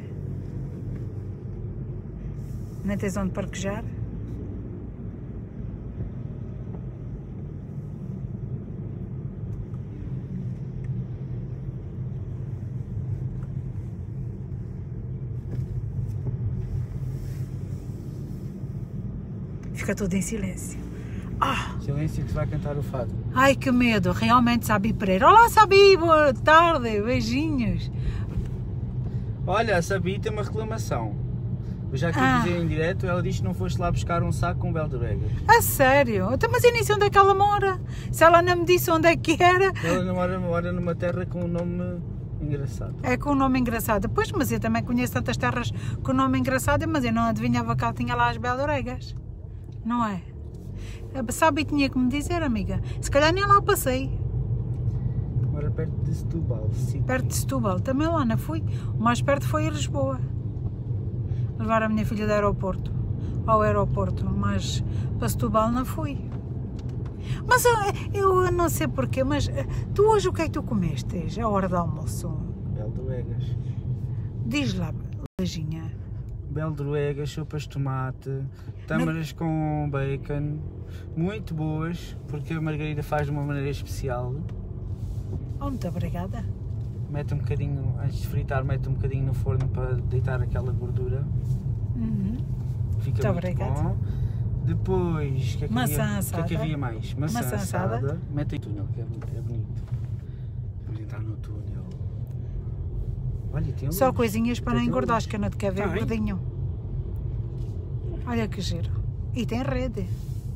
Não tens onde parquejar? Fica tudo em silêncio. Silêncio que se vai cantar o fado. Ai, que medo, realmente, Sabi Pereira. Olá, Sabi, boa tarde, beijinhos. Olha, a Sabi tem uma reclamação. Eu já quis dizer em direto, ela disse que não foste lá buscar um saco com Beldregas. A sério? Então, mas eu nem sei onde é que ela mora. Se ela não me disse onde é que era... Ela não mora numa terra com um nome engraçado. É com um nome engraçado. Pois, mas eu também conheço tantas terras com nome engraçado, mas eu não adivinhava que ela tinha lá as Beldregas. Não é? Sabe, tinha que me dizer, amiga. Se calhar nem lá passei. Mora perto de Setúbal. Perto de Setúbal. Também lá não fui. O mais perto foi em Lisboa. Levar a minha filha do aeroporto. Ao aeroporto. Mas para Setúbal não fui. Mas eu não sei porquê, mas tu hoje o que é que tu comeste? A hora do almoço? Beldregas. Diz lá, Lajinha. Beldregas, sopas de tomate, tâmaras com bacon, muito boas, porque a Margarida faz de uma maneira especial. Muito obrigada. Mete um bocadinho, antes de fritar, mete um bocadinho no forno para deitar aquela gordura. Fica muito obrigada. bom. Depois, o que é que Maçã havia? assada. O que é que havia mais? Maçã assada. assada. Mete aí o túnel, que é bonito. Vamos entrar no túnel. Olha, tem Só luz. coisinhas para não Tem engordar, luz. que eu não te quero ver Tem. gordinho. Olha que giro. E tem rede.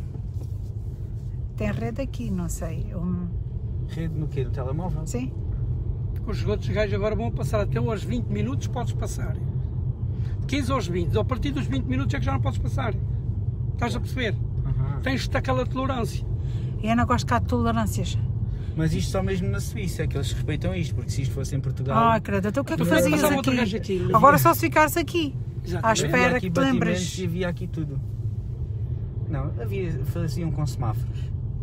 Tem rede aqui, não sei. Rede no quê? No telemóvel? Sim? Os outros gajos agora vão passar até aos 20 minutos, podes passar. De 15 aos 20, a partir dos 20 minutos é que já não podes passar. Estás a perceber? Tens-te aquela tolerância. E eu não gosto cá de tolerâncias. Mas isto só mesmo na Suíça é que eles respeitam isto, porque se isto fosse em Portugal... Credo, então o que é que tu Tu vais fazias passar outro aqui? gajo aqui. Agora só se ficares aqui. À Exatamente. havia espera aqui que te lembres. batimentos e havia aqui tudo. Não, faziam com semáforos.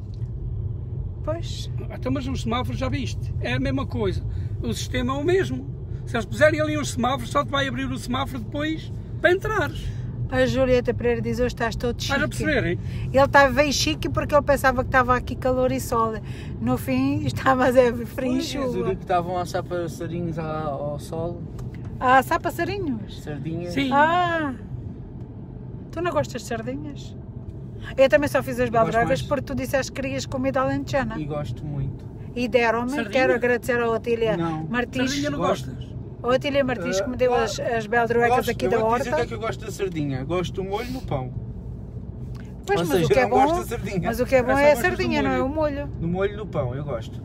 Pois. Então, mas os semáforos já viste, é a mesma coisa. O sistema é o mesmo. Se eles puserem ali os semáforos, só te vai abrir o semáforo depois para entrares. A Julieta Pereira diz: hoje estás todo chique. Estás a perceber, hein? Ele estava chique porque ele pensava que estava aqui calor e sol. No fim, estava a frio e chuva. Que estavam a assar passarinhos ao sol. Ah, assar passarinhos? Sardinhas. Sim. Tu não gostas de sardinhas? Eu também só fiz as beldregas mais. porque tu disseste que querias comida alentejana. E gosto muito. E deram-me. Sardinha? Quero agradecer ao Otília Não. Martins. Sardinha não Gosto. gostas? Ao Otília Martins que me deu as beldregas aqui da Eu vou dizer o horta. que é que eu gosto da sardinha. Gosto do molho no pão. Pois, Ou mas seja, o que é eu não gosto bom, da sardinha. mas o que é bom Eu só é a gosto do sardinha, não é o molho. molho. No molho no pão, eu gosto.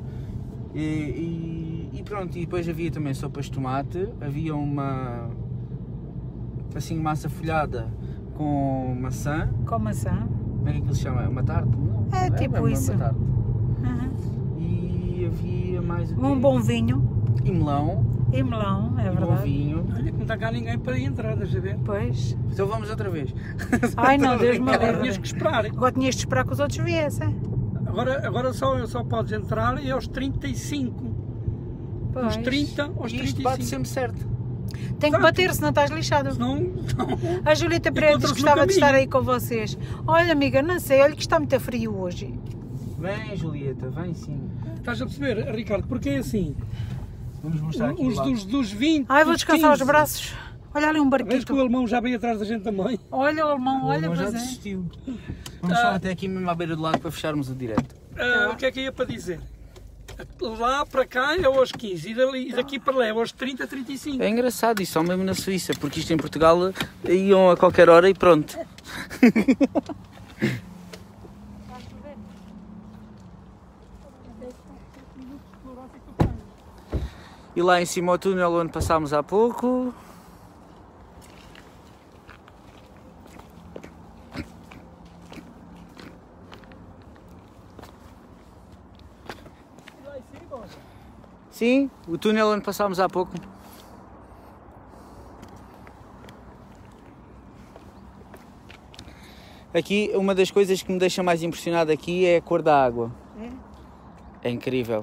E pronto, e depois havia também sopas de tomate, havia uma assim massa folhada com maçã. Com maçã. Como é que aquilo se chama? Uma tarte? Não, É tipo isso. Uma tarte. Uhum. E havia mais o quê? Um bom vinho. E melão. E melão, é E bom verdade. vinho. Olha que não está cá ninguém para entrar, estás a ver? Pois. Então vamos outra vez. Ai não, Deus me Agora livre. tinhas que esperar. Agora tinhas de esperar que os outros viessem. Agora só podes entrar e aos 35. Pois. Dos 30 aos E isto bate 35. sempre certo. Tem que bater, senão estás lixado. Senão, A Julieta Pereira diz que Encontras-se no gostava de estar caminho. aí com vocês. Olha, amiga, não sei, olha que está muito frio hoje. Vem, Julieta, vem sim. estás a perceber, Ricardo? Porque é assim. Vamos mostrar aqui o Os lado. dos 20. Ai, vou dos descansar 15. os braços. Olha ali um Vês que barquito. o alemão já veio atrás da gente também. Olha o alemão, O olha, alemão já pois é. desistiu. Vamos só até aqui mesmo à beira do lado para fecharmos o direto. O que é que eu ia para dizer? Lá para cá é aos 15 e daqui para lá é aos 30, 35. É engraçado isso, só mesmo na Suíça, porque isto em Portugal iam a qualquer hora e pronto. E lá em cima o túnel onde passámos há pouco. Sim, o túnel onde passámos há pouco. Aqui, uma das coisas que me deixa mais impressionado aqui é a cor da água. É incrível.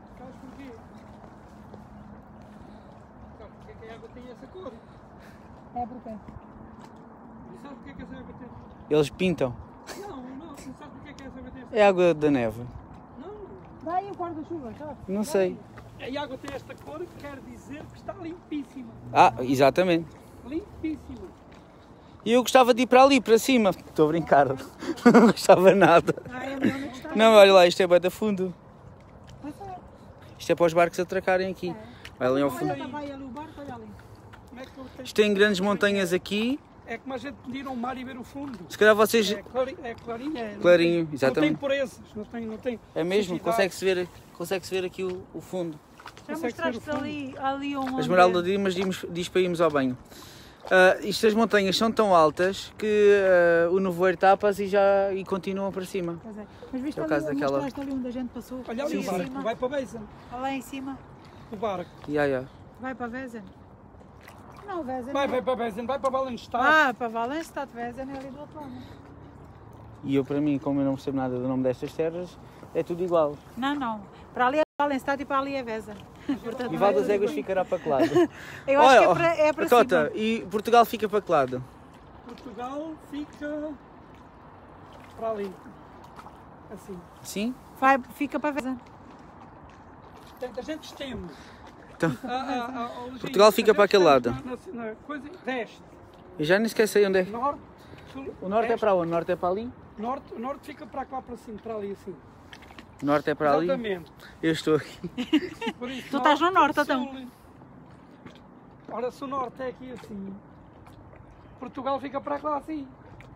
Porque é que a água tem essa cor? É porque... E sabe porque é que essa água tem? Eles pintam. Não sabe porque é que essa água tem essa É água da neve. Não. Dá aí o guarda-chuva, sabe? Não sei. A água tem esta cor que quer dizer que está limpíssima. Ah, exatamente. Limpíssima. E eu gostava de ir para ali, para cima. Estou a brincar. Não gostava nada. É melhor não gostar. Não, olha lá, isto é bué da fundo. Pois é. Isto é para os barcos atracarem aqui. Vai ali ao fundo. Olha, vai ali o barco, olha ali. Como é que eu tenho... Isto tem grandes montanhas aqui. É como a gente ir ao mar e ver o fundo. Se calhar vocês... É clarinho. Clarinho, Não tem exatamente. impurezas. Não tem É mesmo, sujidade. consegue-se ver aqui o fundo. Já Consegue mostraste ver o fundo. ali um... A Esmeralda Dimas diz para irmos ao banho. Isto, as montanhas são tão altas que o nevoeiro tapa-as e continuam para cima. Pois é. Mas viste É o ali, caso daquela- mostraste ali onde a gente passou? Olha ali Sim, o sim. barco. Vai para a Beisa. Lá em cima. O barco. Yeah. Vai para Vezen. Não, Vezen. Vai para a Beisa. Vai para Valenstad. Ah, para Valenstad, Vezen é ali do outro lado. E eu, para mim, como eu não percebo nada do nome destas terras, é tudo igual. Não. Para ali é Valenstad e para ali é Vezen. Portanto, E Val das Éguas ficará para que lado? eu acho que é para Cota, cima. e Portugal fica para que lado? Portugal fica para ali. Assim. Sim? Fica para Vezen. Portanto, a gente estende. Então, Portugal Portugal fica para aquele lado. Na coisa, leste, eu já nem sequer sei onde é. norte, sul, O norte é leste. para onde? O norte é para ali? O norte fica para cá, para cima, para ali assim. O norte é para ali? Exatamente. Eu estou aqui. Por isso, Tu estás no norte, sul. então. Ora, se o norte é aqui assim, Portugal fica para cá assim.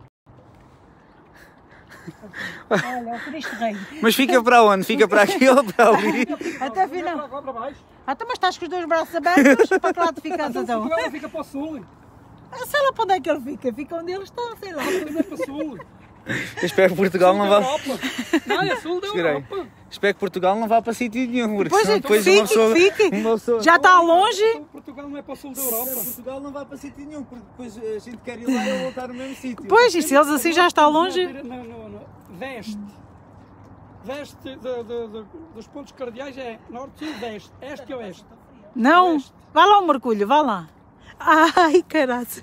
Olha, o Cristo Rei. Mas fica para onde? Fica para aqui ou para ali? Até Não é final. para cá, para baixo. Então, mas estás com os dois braços abertos, para que lado ficas então? Portugal fica para o sul. Sei lá para onde é que ele fica, fica onde ele está, sei lá. Mas é para o sul. Eu espero que Portugal não Da vá. Europa. Não, é sul da Segurei. Europa. Espero que Portugal não vá para sítio nenhum, porque Pois senão é, depois fique. uma pessoa... Já está longe? Então, Portugal não é para o sul da Europa. Portugal não vai para sítio nenhum, porque depois a gente quer ir lá e voltar no mesmo sítio. Pois, e se eles assim já está longe? Não. Veste. Veste dos pontos cardeais é norte, sul, veste. Este e oeste. Não. Vá lá o mergulho, vá lá. Ai, caraças.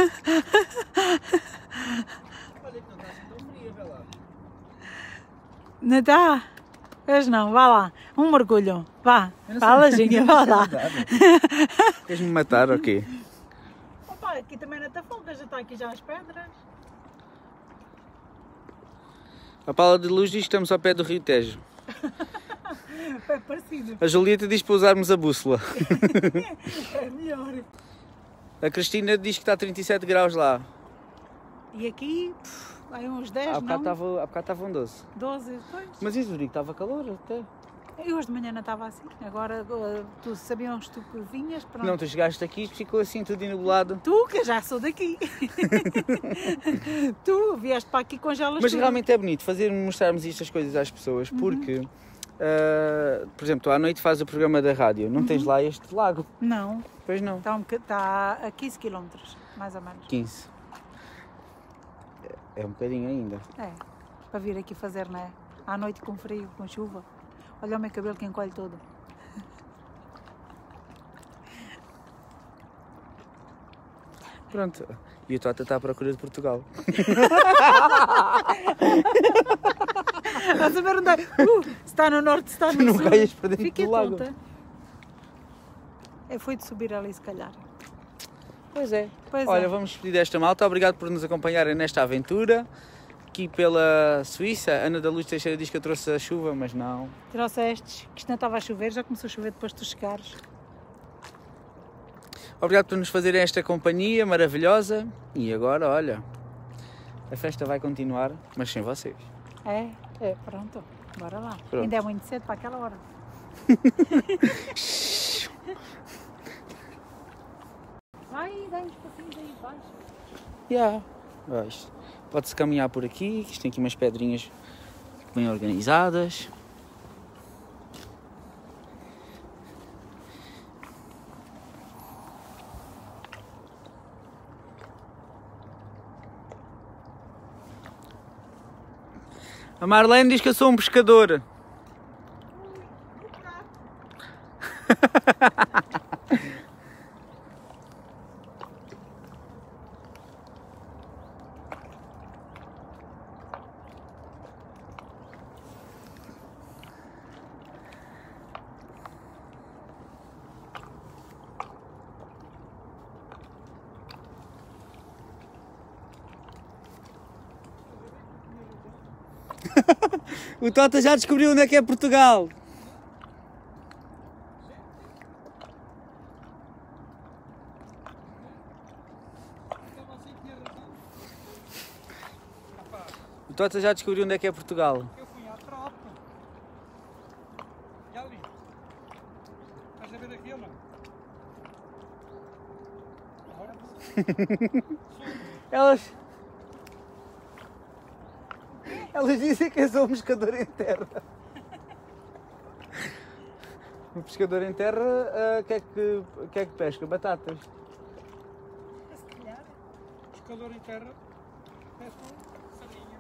Não está? Pois não, vá lá. Um mergulho. Vá. Vá, Lajinha, vá lá. Queres-me matar ou quê? Opa, aqui também não está folga, já está aqui já as pedras. A Paula de Luz diz que estamos ao pé do Rio Tejo. É parecido. A Julieta diz para usarmos a bússola. É melhor. A Cristina diz que está a 37 graus lá. E aqui, vai uns 10, Há não? bocado estavam 12. 12, pois. Mas em Zurique estava calor até. Eu hoje de manhã não estava assim. Agora, tu sabias tu que vinhas, pronto. Não, tu chegaste aqui e ficou assim tudo enublado. Tu, que eu já sou daqui. Tu vieste para aqui, congelas Mas tudo. realmente é bonito mostrarmos estas coisas às pessoas, porque, por exemplo, tu à noite fazes o programa da rádio, não tens lá este lago? Não, Pois não. está a 15 km, mais ou menos. 15. É um bocadinho ainda. É, para vir aqui fazer, não é? À noite com frio, com chuva. Olha o meu cabelo que encolhe todo. Pronto. E o Tota está à procura de Portugal. Estás a ver onde é? Se está no norte, se está no Não sul. caias para dentro Fiquei do lago. tonta. Foi de subir ali, se calhar. Pois é. Pois Olha, é. vamos despedir desta malta. Obrigado por nos acompanharem nesta aventura. aqui pela Suíça. Ana da Luz Teixeira diz que eu trouxe a chuva, mas não. Trouxestes, que isto não estava a chover, já começou a chover depois de tu chegares. Obrigado por nos fazerem esta companhia maravilhosa. E agora, olha, a festa vai continuar, mas sem vocês. Pronto, bora lá. Pronto. Ainda é muito cedo para aquela hora. Vai, dá uns passinhos aí embaixo. Pode-se caminhar por aqui, que isto tem aqui umas pedrinhas bem organizadas. A Marlene diz que eu sou um pescador. O Tota já descobriu onde é que é Portugal. O Tota já descobriu onde é que é Portugal. Eu fui à tropa. E ali? Estás a ver aqui ou não? Elas dizem que eu sou um pescador em terra. Um pescador em terra, o que é que pesca? Batatas. Pescador em terra. Pesca sardinha.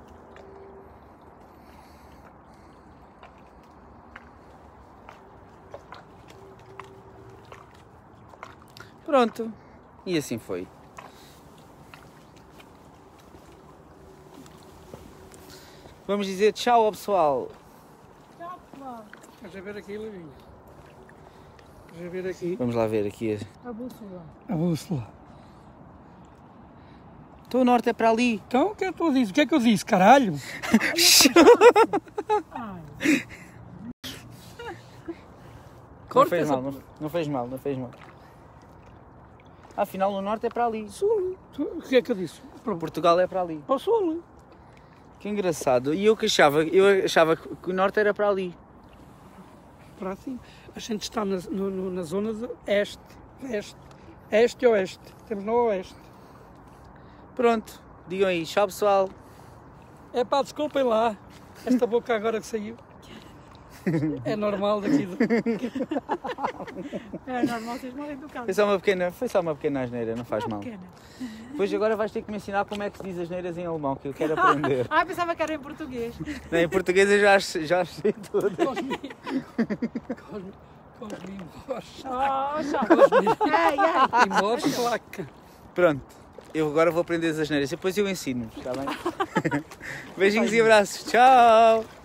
Pronto. E assim foi. Vamos dizer tchau ao pessoal. Tchau, pessoal. Estás a ver aqui, Levinho? Estás a ver aqui? Vamos lá ver aqui. A bússola. A bússola. Então o norte é para ali. Então, o que é que tu dizes? O que é que eu disse, caralho? Ai, Não fez mal, não fez mal, não fez mal. Afinal o norte é para ali. Sul. O que é que eu disse? Portugal é para ali. Para o sul. Que engraçado. E eu achava que o norte era para ali. Para assim. A gente está na zona de este, este e oeste. Temos no oeste. Pronto. Digam aí, tchau pessoal. É pá, desculpem lá. Esta boca agora que saiu. É normal daqui. é normal, vocês morrem do carro. Foi só uma pequena asneira, não faz mal. Pequena. Depois agora vais ter que me ensinar como é que se diz asneiras em alemão, que eu quero aprender. Pensava que era em português. Não, em português eu já sei tudo. Cosme embora, placa. Pronto, eu agora vou aprender as asneiras, depois eu ensino, está bem? Beijinhos e abraços, tchau!